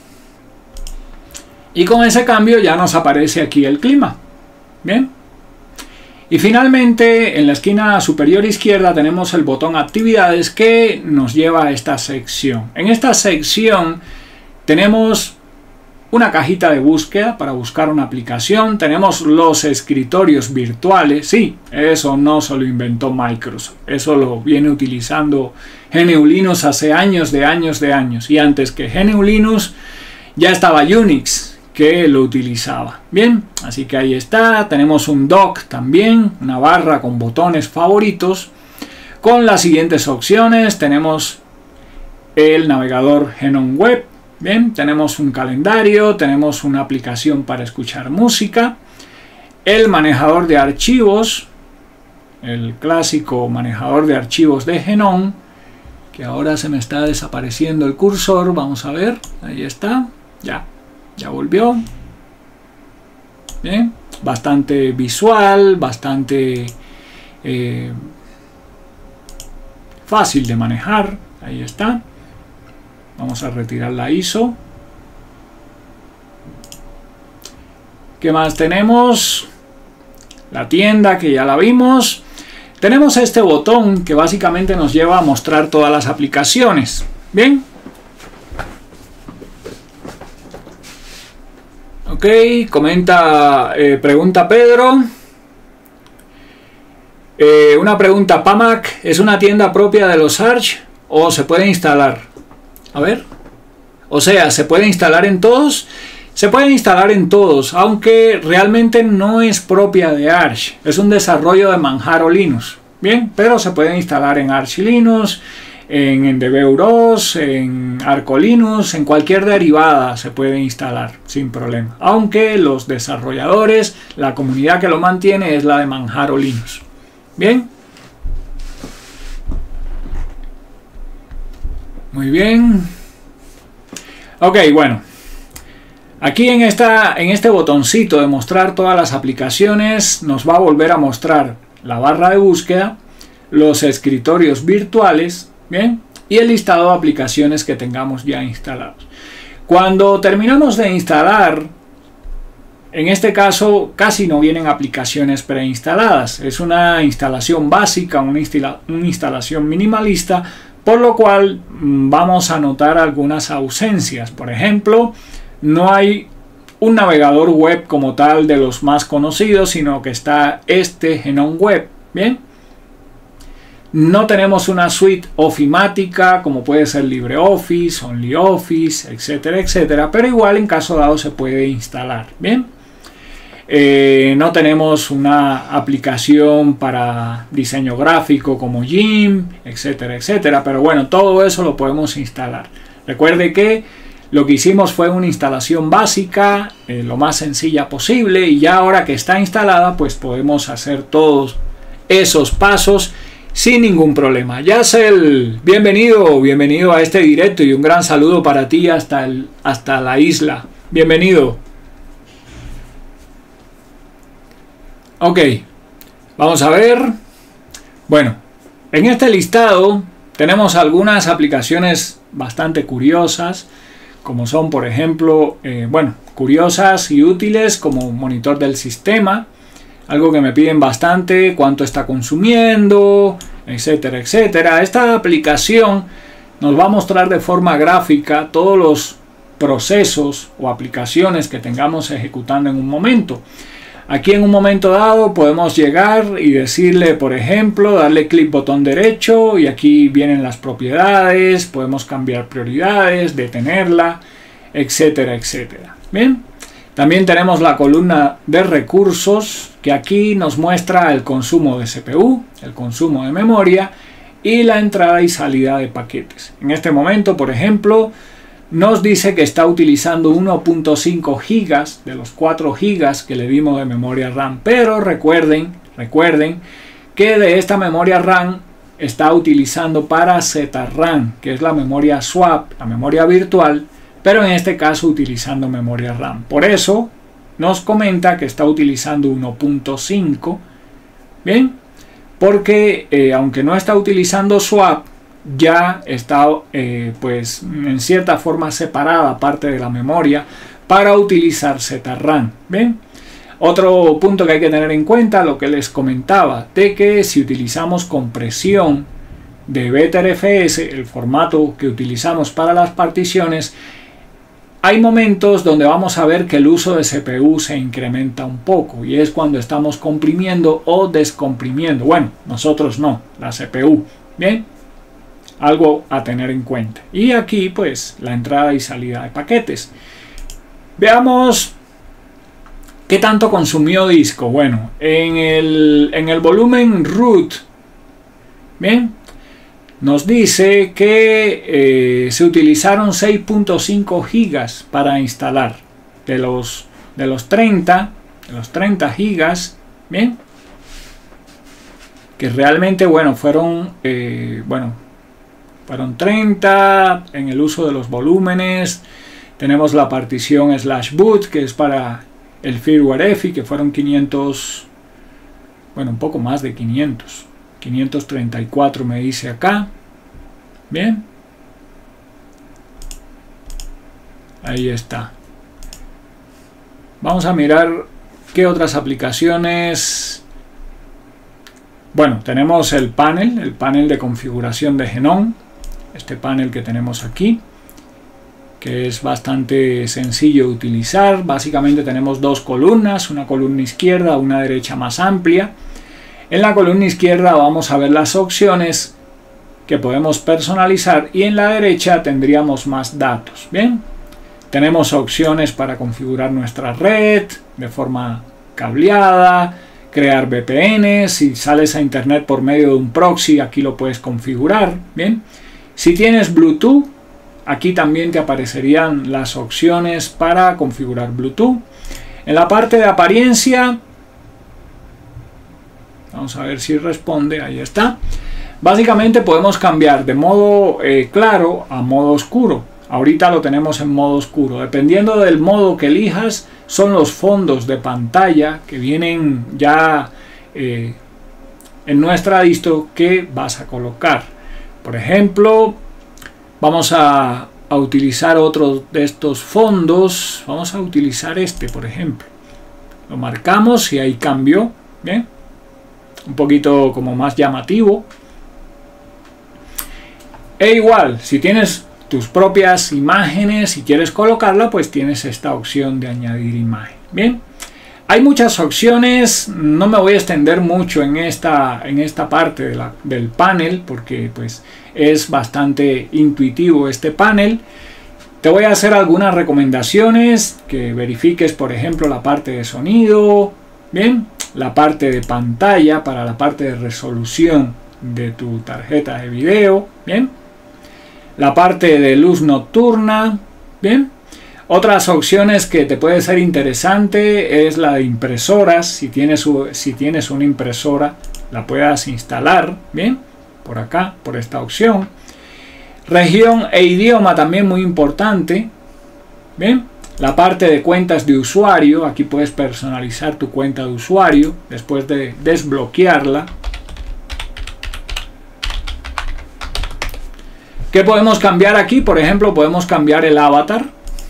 Y con ese cambio ya nos aparece aquí el clima. Bien. Y finalmente, en la esquina superior izquierda tenemos el botón Actividades que nos lleva a esta sección. En esta sección tenemos una cajita de búsqueda para buscar una aplicación. Tenemos los escritorios virtuales. Sí, eso no se lo inventó Microsoft. Eso lo viene utilizando GNU Linux hace años de años. Y antes que GNU Linux ya estaba Unix que lo utilizaba. Bien, así que ahí está. Tenemos un dock también, una barra con botones favoritos. Con las siguientes opciones tenemos el navegador GNOME Web. Bien, tenemos un calendario, tenemos una aplicación para escuchar música, el manejador de archivos, el clásico manejador de archivos de GNOME, que ahora se me está desapareciendo el cursor, vamos a ver, ahí está, ya volvió. Bien, bastante visual, bastante fácil de manejar, ahí está. Vamos a retirar la ISO. ¿Qué más tenemos? La tienda, que ya la vimos. Tenemos este botón que básicamente nos lleva a mostrar todas las aplicaciones. Bien. Ok, pregunta Pedro. Una pregunta, ¿Pamac es una tienda propia de los Arch o se puede instalar? A ver, o sea, ¿se puede instalar en todos? Se puede instalar en todos, aunque realmente no es propia de Arch. Es un desarrollo de Manjaro Linux. Bien, pero se puede instalar en Arch Linux, en EndeavourOS, en Arco Linux, en cualquier derivada se puede instalar sin problema. Aunque los desarrolladores, la comunidad que lo mantiene es la de Manjaro Linux. Bien. Muy bien. Ok, bueno. Aquí en este botoncito de mostrar todas las aplicaciones nos va a volver a mostrar la barra de búsqueda, los escritorios virtuales, bien, y el listado de aplicaciones que tengamos ya instalados. Cuando terminamos de instalar, en este caso casi no vienen aplicaciones preinstaladas. Es una instalación básica, una instalación minimalista, por lo cual vamos a notar algunas ausencias. Por ejemplo, no hay un navegador web como tal de los más conocidos, sino que está este GNOME Web. Bien. No tenemos una suite ofimática como puede ser LibreOffice, OnlyOffice, etcétera, etcétera. Pero igual en caso dado se puede instalar. Bien. No tenemos una aplicación para diseño gráfico como GIMP, etcétera, etcétera. Pero bueno, todo eso lo podemos instalar. Recuerde que lo que hicimos fue una instalación básica, lo más sencilla posible. Y ya ahora que está instalada, pues podemos hacer todos esos pasos sin ningún problema. Yacel, bienvenido a este directo y un gran saludo para ti hasta la isla. Bienvenido. Ok, vamos a ver. Bueno, en este listado tenemos algunas aplicaciones bastante curiosas, como son, por ejemplo, curiosas y útiles como monitor del sistema, algo que me piden bastante, cuánto está consumiendo, etcétera, etcétera. Esta aplicación nos va a mostrar de forma gráfica todos los procesos o aplicaciones que tengamos ejecutando en un momento. Aquí en un momento dado podemos llegar y decirle, por ejemplo, darle clic botón derecho y aquí vienen las propiedades, podemos cambiar prioridades, detenerla, etcétera, etcétera. Bien, también tenemos la columna de recursos que aquí nos muestra el consumo de CPU, el consumo de memoria y la entrada y salida de paquetes. En este momento, por ejemplo, nos dice que está utilizando 1.5 gigas de los 4 gigas que le dimos de memoria RAM, pero recuerden que de esta memoria RAM está utilizando para ZRAM, que es la memoria swap, la memoria virtual, pero en este caso utilizando memoria RAM. Por eso nos comenta que está utilizando 1.5, bien, porque aunque no está utilizando swap, ya está pues en cierta forma separada parte de la memoria para utilizar ZRAM, bien. Otro punto que hay que tener en cuenta, lo que les comentaba, de que si utilizamos compresión de Btrfs, el formato que utilizamos para las particiones, hay momentos donde vamos a ver que el uso de CPU se incrementa un poco, y es cuando estamos comprimiendo o descomprimiendo. Bueno, nosotros no, la CPU, bien, algo a tener en cuenta. Y aquí pues la entrada y salida de paquetes. Veamos ¿qué tanto consumió disco? Bueno, en el volumen root, bien, nos dice que se utilizaron 6.5 gigas para instalar de los 30 gigas, bien, que realmente, bueno, fueron 30 en el uso de los volúmenes. Tenemos la partición /boot, que es para el firmware EFI, que fueron 500, bueno, un poco más de 500, 534 me dice acá, bien, ahí está. Vamos a mirar qué otras aplicaciones. Bueno, tenemos el panel de configuración de Genome, este panel que tenemos aquí, que es bastante sencillo de utilizar. Básicamente tenemos dos columnas, una columna izquierda, una derecha más amplia. En la columna izquierda vamos a ver las opciones que podemos personalizar, y en la derecha tendríamos más datos. Bien, tenemos opciones para configurar nuestra red de forma cableada, crear VPN, si sales a internet por medio de un proxy, aquí lo puedes configurar. Bien, si tienes Bluetooth, aquí también te aparecerían las opciones para configurar Bluetooth. En la parte de apariencia, vamos a ver si responde, ahí está. Básicamente podemos cambiar de modo claro a modo oscuro. Ahorita lo tenemos en modo oscuro. Dependiendo del modo que elijas, son los fondos de pantalla que vienen ya en nuestra distro que vas a colocar. Por ejemplo, vamos a utilizar otro de estos fondos. Vamos a utilizar este, por ejemplo. Lo marcamos y ahí cambió. Bien, un poquito como más llamativo. E igual, si tienes tus propias imágenes y quieres colocarla, pues tienes esta opción de añadir imagen. Bien, hay muchas opciones. No me voy a extender mucho en esta parte del panel, porque pues es bastante intuitivo este panel. Te voy a hacer algunas recomendaciones, que verifiques, por ejemplo, la parte de sonido, bien, la parte de pantalla para la parte de resolución de tu tarjeta de video, bien, la parte de luz nocturna, bien. Otras opciones que te puede ser interesante es la de impresoras. Si tienes una impresora, la puedas instalar, bien, por acá, por esta opción. Región e idioma también muy importante, bien. La parte de cuentas de usuario, aquí puedes personalizar tu cuenta de usuario después de desbloquearla. ¿Qué podemos cambiar aquí? Por ejemplo, podemos cambiar el avatar.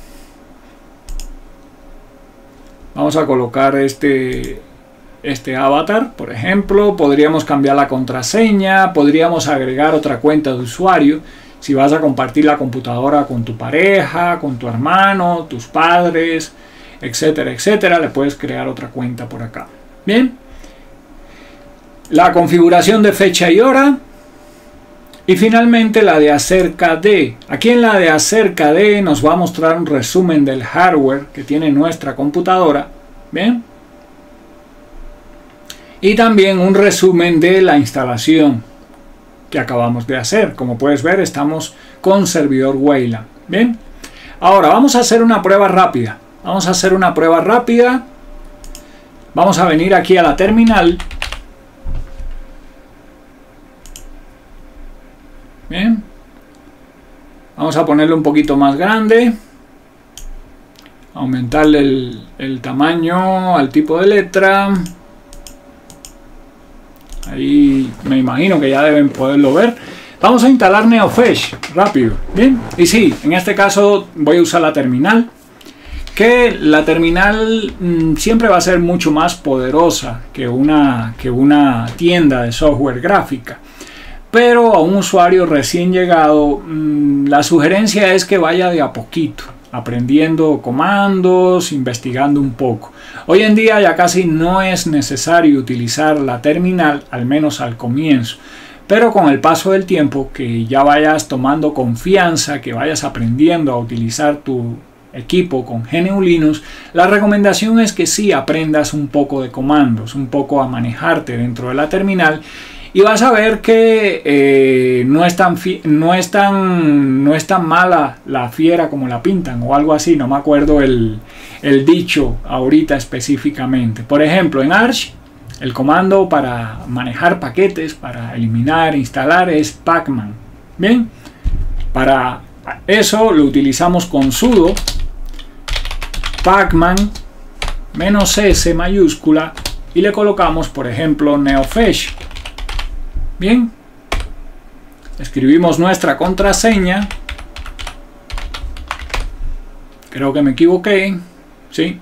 Vamos a colocar este avatar, por ejemplo. Podríamos cambiar la contraseña, podríamos agregar otra cuenta de usuario. Si vas a compartir la computadora con tu pareja, con tu hermano, tus padres, etcétera, etcétera, le puedes crear otra cuenta por acá. Bien. La configuración de fecha y hora. Y finalmente la de acerca de. Aquí en la de acerca de nos va a mostrar un resumen del hardware que tiene nuestra computadora. Bien. Y también un resumen de la instalación. que acabamos de hacer. Como puedes ver, estamos con servidor Wayland. Bien, ahora vamos a hacer una prueba rápida. Vamos a hacer una prueba rápida. Vamos a venir aquí a la terminal. Bien, vamos a ponerle un poquito más grande, aumentarle el tamaño al tipo de letra. Ahí me imagino que ya deben poderlo ver. Vamos a instalar NeoFetch rápido. Bien, y sí, en este caso voy a usar la terminal, que la terminal siempre va a ser mucho más poderosa que una tienda de software gráfica. Pero a un usuario recién llegado, la sugerencia es que vaya de a poquito, aprendiendo comandos, investigando un poco. Hoy en día ya casi no es necesario utilizar la terminal, al menos al comienzo. Pero con el paso del tiempo, que ya vayas tomando confianza, que vayas aprendiendo a utilizar tu equipo con GNU Linux, la recomendación es que sí aprendas un poco de comandos, un poco a manejarte dentro de la terminal. Y vas a ver que no es tan mala la fiera como la pintan o algo así. No me acuerdo el dicho ahorita específicamente. Por ejemplo, en Arch el comando para manejar paquetes, para eliminar, instalar es pacman. Bien, para eso lo utilizamos con sudo pacman -s mayúscula y le colocamos, por ejemplo, NeoFetch. Bien, escribimos nuestra contraseña. Creo que me equivoqué. Sí.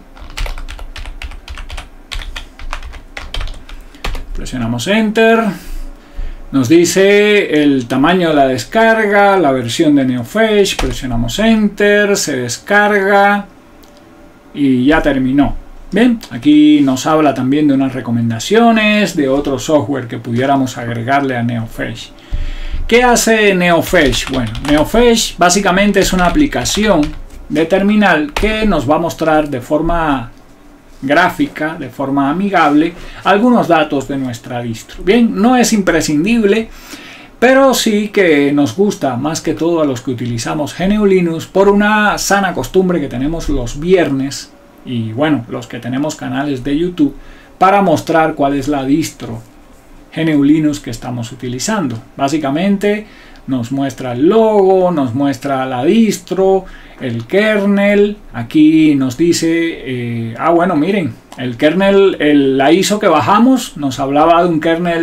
Presionamos Enter. Nos dice el tamaño de la descarga, la versión de NeoFetch. Presionamos Enter, se descarga y ya terminó. Bien, aquí nos habla también de unas recomendaciones de otro software que pudiéramos agregarle a NeoFetch. ¿Qué hace NeoFetch? Bueno, NeoFetch básicamente es una aplicación de terminal que nos va a mostrar de forma gráfica, de forma amigable, algunos datos de nuestra distro. Bien, no es imprescindible, pero sí que nos gusta más que todo a los que utilizamos GNU Linux por una sana costumbre que tenemos los viernes. Y bueno, los que tenemos canales de YouTube, para mostrar cuál es la distro GNU Linux que estamos utilizando. Básicamente nos muestra el logo, nos muestra la distro, el kernel. Aquí nos dice, bueno, miren, el kernel, la ISO que bajamos nos hablaba de un kernel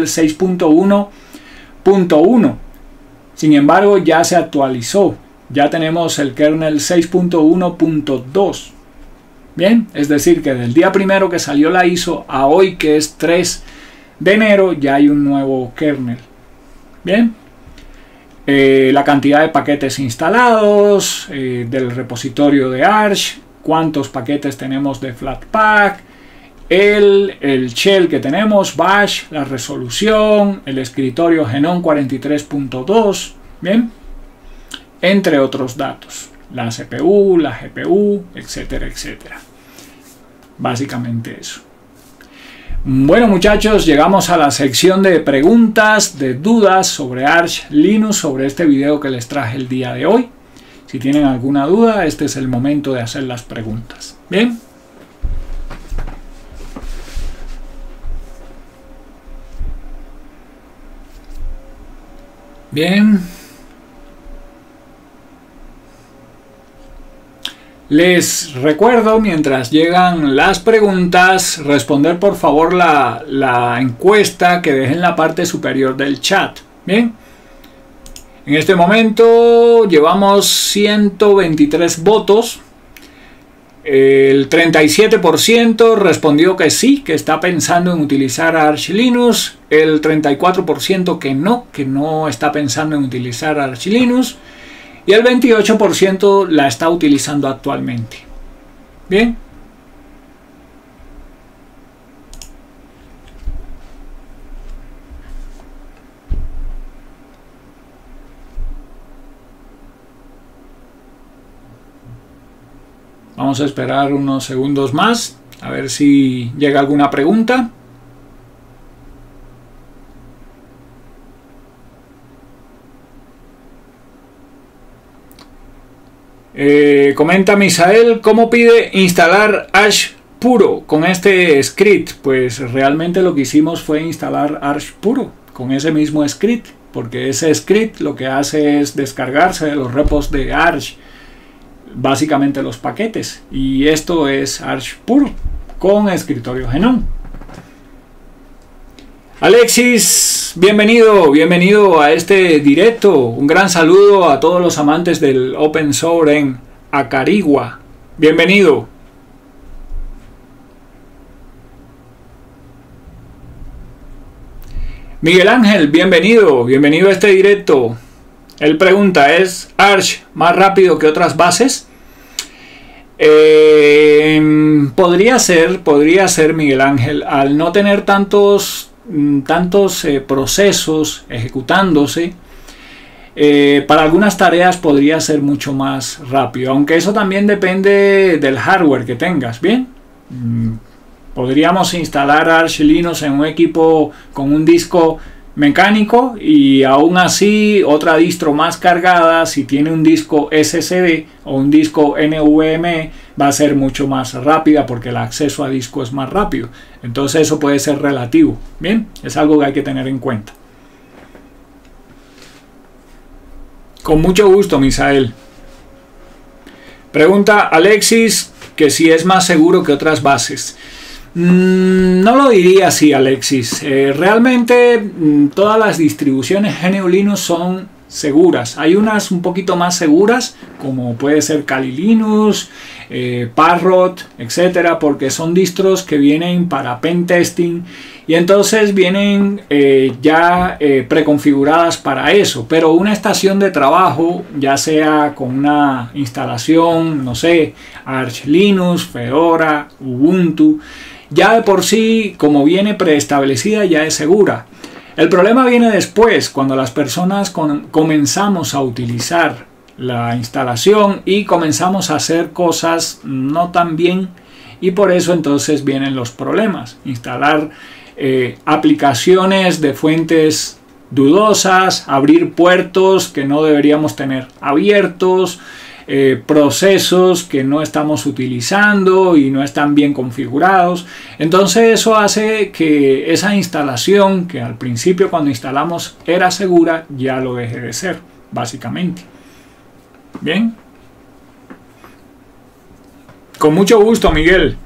6.1.1. Sin embargo, ya se actualizó. Ya tenemos el kernel 6.1.2. Bien, es decir que del día primero que salió la ISO a hoy, que es 3 de enero, ya hay un nuevo kernel. Bien, la cantidad de paquetes instalados, del repositorio de Arch, cuántos paquetes tenemos de Flatpak, el shell que tenemos, bash, la resolución, el escritorio GNOME 43.2, bien, entre otros datos. La CPU, la GPU, etcétera, etcétera. Básicamente eso. Bueno, muchachos, llegamos a la sección de preguntas, de dudas sobre Arch Linux, sobre este video que les traje el día de hoy. Si tienen alguna duda, este es el momento de hacer las preguntas. Bien. Bien. Les recuerdo, mientras llegan las preguntas, responder por favor la encuesta que dejé en la parte superior del chat. Bien, en este momento llevamos 123 votos. El 37% respondió que sí, que está pensando en utilizar Arch Linux. El 34% que no está pensando en utilizar Arch Linux. Y el 28% la está utilizando actualmente. Bien. Vamos a esperar unos segundos más, a ver si llega alguna pregunta. Comenta Misael, ¿cómo pide instalar Arch puro con este script? Pues realmente lo que hicimos fue instalar Arch puro con ese mismo script, porque ese script lo que hace es descargarse de los repos de Arch, básicamente los paquetes, y esto es Arch puro con escritorio GNOME. Alexis, bienvenido a este directo. Un gran saludo a todos los amantes del Open Source en Acarigua. Bienvenido. Miguel Ángel, bienvenido a este directo. Él pregunta, ¿es Arch más rápido que otras bases? Podría ser, Miguel Ángel, al no tener tantos procesos ejecutándose, para algunas tareas podría ser mucho más rápido, aunque eso también depende del hardware que tengas. Bien, podríamos instalar Arch Linux en un equipo con un disco mecánico y aún así otra distro más cargada, si tiene un disco SSD o un disco NVMe, va a ser mucho más rápida porque el acceso a disco es más rápido. Entonces eso puede ser relativo. Bien, es algo que hay que tener en cuenta. Con mucho gusto, Misael. Pregunta Alexis que si es más seguro que otras bases. No lo diría así, Alexis. Realmente todas las distribuciones GNU Linux son seguras. Hay unas un poquito más seguras, como puede ser Kali Linux, Parrot, etcétera, porque son distros que vienen para pen testing y entonces vienen ya preconfiguradas para eso. Pero una estación de trabajo, ya sea con una instalación, no sé, Arch Linux, Fedora, Ubuntu, ya de por sí, como viene preestablecida, ya es segura. El problema viene después, cuando las personas comenzamos a utilizar la instalación y comenzamos a hacer cosas no tan bien, y por eso entonces vienen los problemas. Instalar aplicaciones de fuentes dudosas, abrir puertos que no deberíamos tener abiertos, procesos que no estamos utilizando y no están bien configurados. Entonces eso hace que esa instalación, que al principio cuando instalamos era segura, ya lo deje de ser, básicamente. Bien, con mucho gusto, Miguel.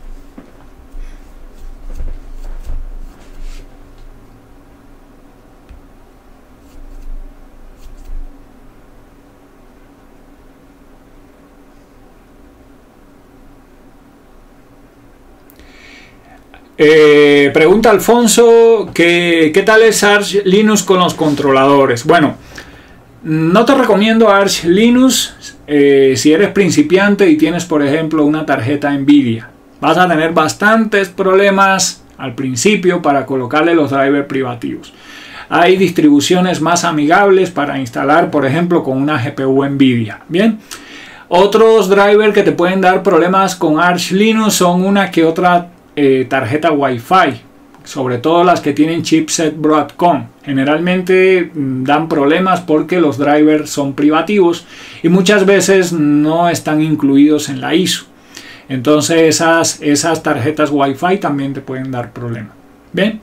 Pregunta Alfonso ¿qué tal es Arch Linux con los controladores? Bueno, no te recomiendo Arch Linux si eres principiante y tienes, por ejemplo, una tarjeta Nvidia. Vas a tener bastantes problemas al principio para colocarle los drivers privativos. Hay distribuciones más amigables para instalar, por ejemplo, con una GPU Nvidia. Bien. Otros drivers que te pueden dar problemas con Arch Linux son una que otra tarjeta Wi-Fi, sobre todo las que tienen chipset Broadcom. Generalmente dan problemas porque los drivers son privativos y muchas veces no están incluidos en la ISO. Entonces esas tarjetas Wi-Fi también te pueden dar problemas. Bien.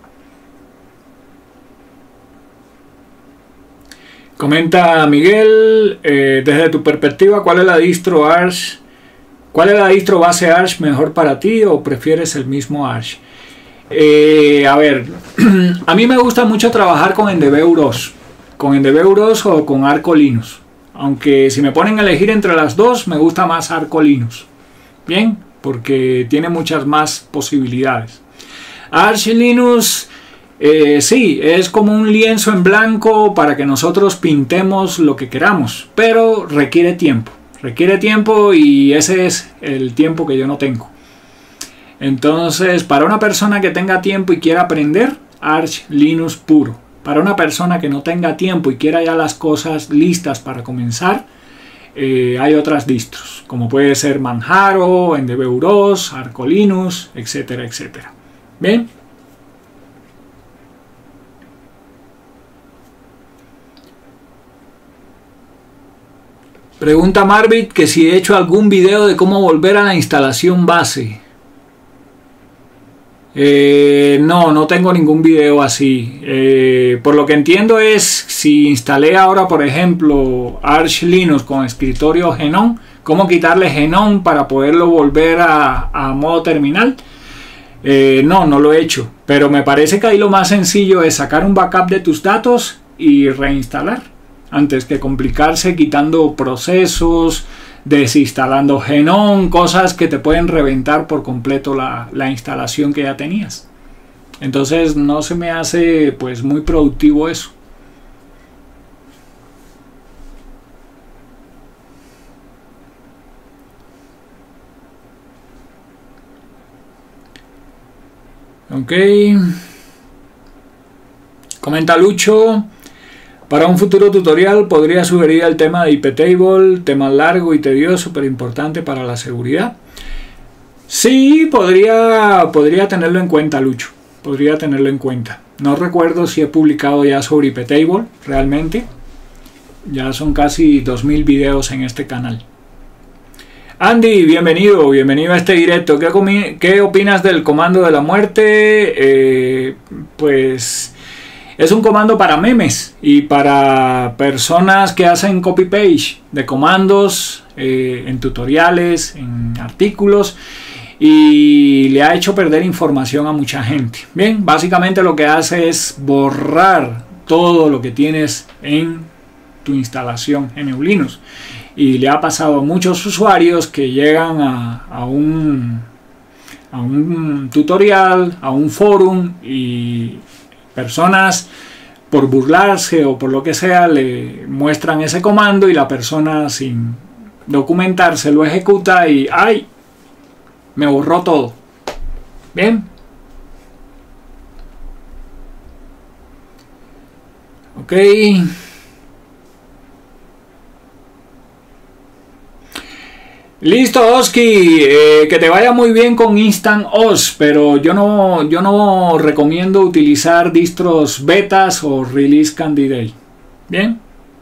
Comenta Miguel, desde tu perspectiva, ¿cuál es la distro Arch? ¿Cuál es la distro base Arch mejor para ti o prefieres el mismo Arch? A ver, a mí me gusta mucho trabajar con Endeavour OS o con Arco Linux. Aunque si me ponen a elegir entre las dos, me gusta más Arco Linux. Bien, porque tiene muchas más posibilidades. Arch Linux, sí, es como un lienzo en blanco para que nosotros pintemos lo que queramos, pero requiere tiempo. Requiere tiempo y ese es el tiempo que yo no tengo. Entonces, para una persona que tenga tiempo y quiera aprender, Arch Linux puro. Para una persona que no tenga tiempo y quiera ya las cosas listas para comenzar, hay otras distros, como puede ser Manjaro, Endeavour OS, Arco Linux, etcétera, etcétera. Bien. Pregunta Marvit que si he hecho algún video de cómo volver a la instalación base. No tengo ningún video así. Por lo que entiendo es, si instalé ahora por ejemplo Arch Linux con escritorio GNOME, cómo quitarle GNOME para poderlo volver a modo terminal. No lo he hecho, pero me parece que ahí lo más sencillo es sacar un backup de tus datos y reinstalar, antes que complicarse quitando procesos, desinstalando GNOME, cosas que te pueden reventar por completo la instalación que ya tenías. Entonces no se me hace pues muy productivo eso. Ok. Comenta Lucho. Para un futuro tutorial podría sugerir el tema de iptable, tema largo y tedioso, pero importante para la seguridad. Sí, podría tenerlo en cuenta, Lucho. Podría tenerlo en cuenta. No recuerdo si he publicado ya sobre iptable, realmente. Ya son casi 2000 videos en este canal. Andy, bienvenido a este directo. ¿Qué opinas del comando de la muerte? Pues es un comando para memes y para personas que hacen copy-paste de comandos en tutoriales, en artículos, y le ha hecho perder información a mucha gente. Bien, básicamente lo que hace es borrar todo lo que tienes en tu instalación GNU Linux. Y le ha pasado a muchos usuarios que llegan a un tutorial, a un forum, y personas, por burlarse o por lo que sea, le muestran ese comando y la persona, sin documentarse, lo ejecuta y ¡ay! Me borró todo. Bien. Ok. Listo, Oski, que te vaya muy bien con InstantOS, pero yo no recomiendo utilizar distros betas o release candidate. Bien.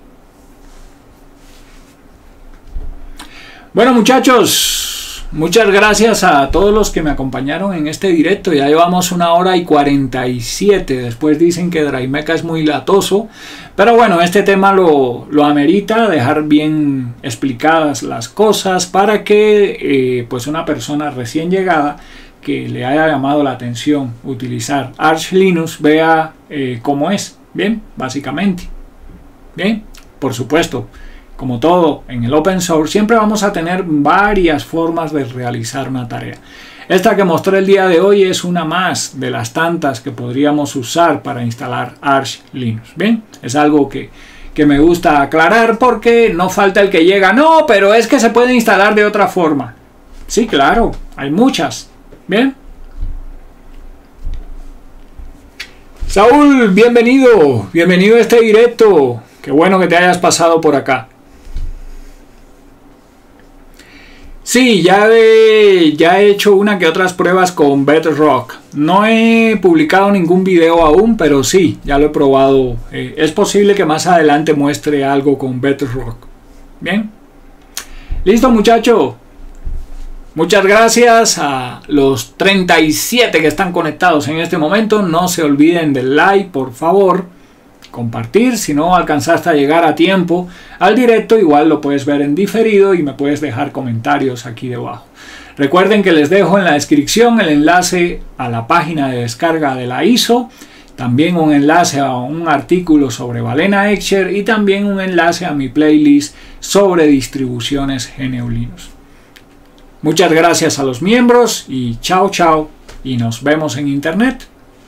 Bueno, muchachos, muchas gracias a todos los que me acompañaron en este directo. Ya llevamos 1 hora y 47. Después dicen que Draimeca es muy latoso. Pero bueno, este tema lo amerita, dejar bien explicadas las cosas para que pues una persona recién llegada que le haya llamado la atención utilizar Arch Linux vea cómo es. Bien, básicamente. Bien, por supuesto, como todo en el open source, siempre vamos a tener varias formas de realizar una tarea. Esta que mostré el día de hoy es una más de las tantas que podríamos usar para instalar Arch Linux. Bien, es algo que me gusta aclarar porque no falta el que llega. No, pero es que se puede instalar de otra forma. Sí, claro, hay muchas. Bien. Saúl, bienvenido a este directo. Qué bueno que te hayas pasado por acá. Sí, ya he hecho una que otras pruebas con Bedrock. No he publicado ningún video aún, pero sí, ya lo he probado. Es posible que más adelante muestre algo con Bedrock. Bien. Listo, muchacho. Muchas gracias a los 37 que están conectados en este momento. No se olviden del like, por favor. Compartir, si no alcanzaste a llegar a tiempo al directo, igual lo puedes ver en diferido y me puedes dejar comentarios aquí debajo. Recuerden que les dejo en la descripción el enlace a la página de descarga de la ISO, también un enlace a un artículo sobre Balena Etcher y también un enlace a mi playlist sobre distribuciones GNU Linux. Muchas gracias a los miembros y chao y nos vemos en internet.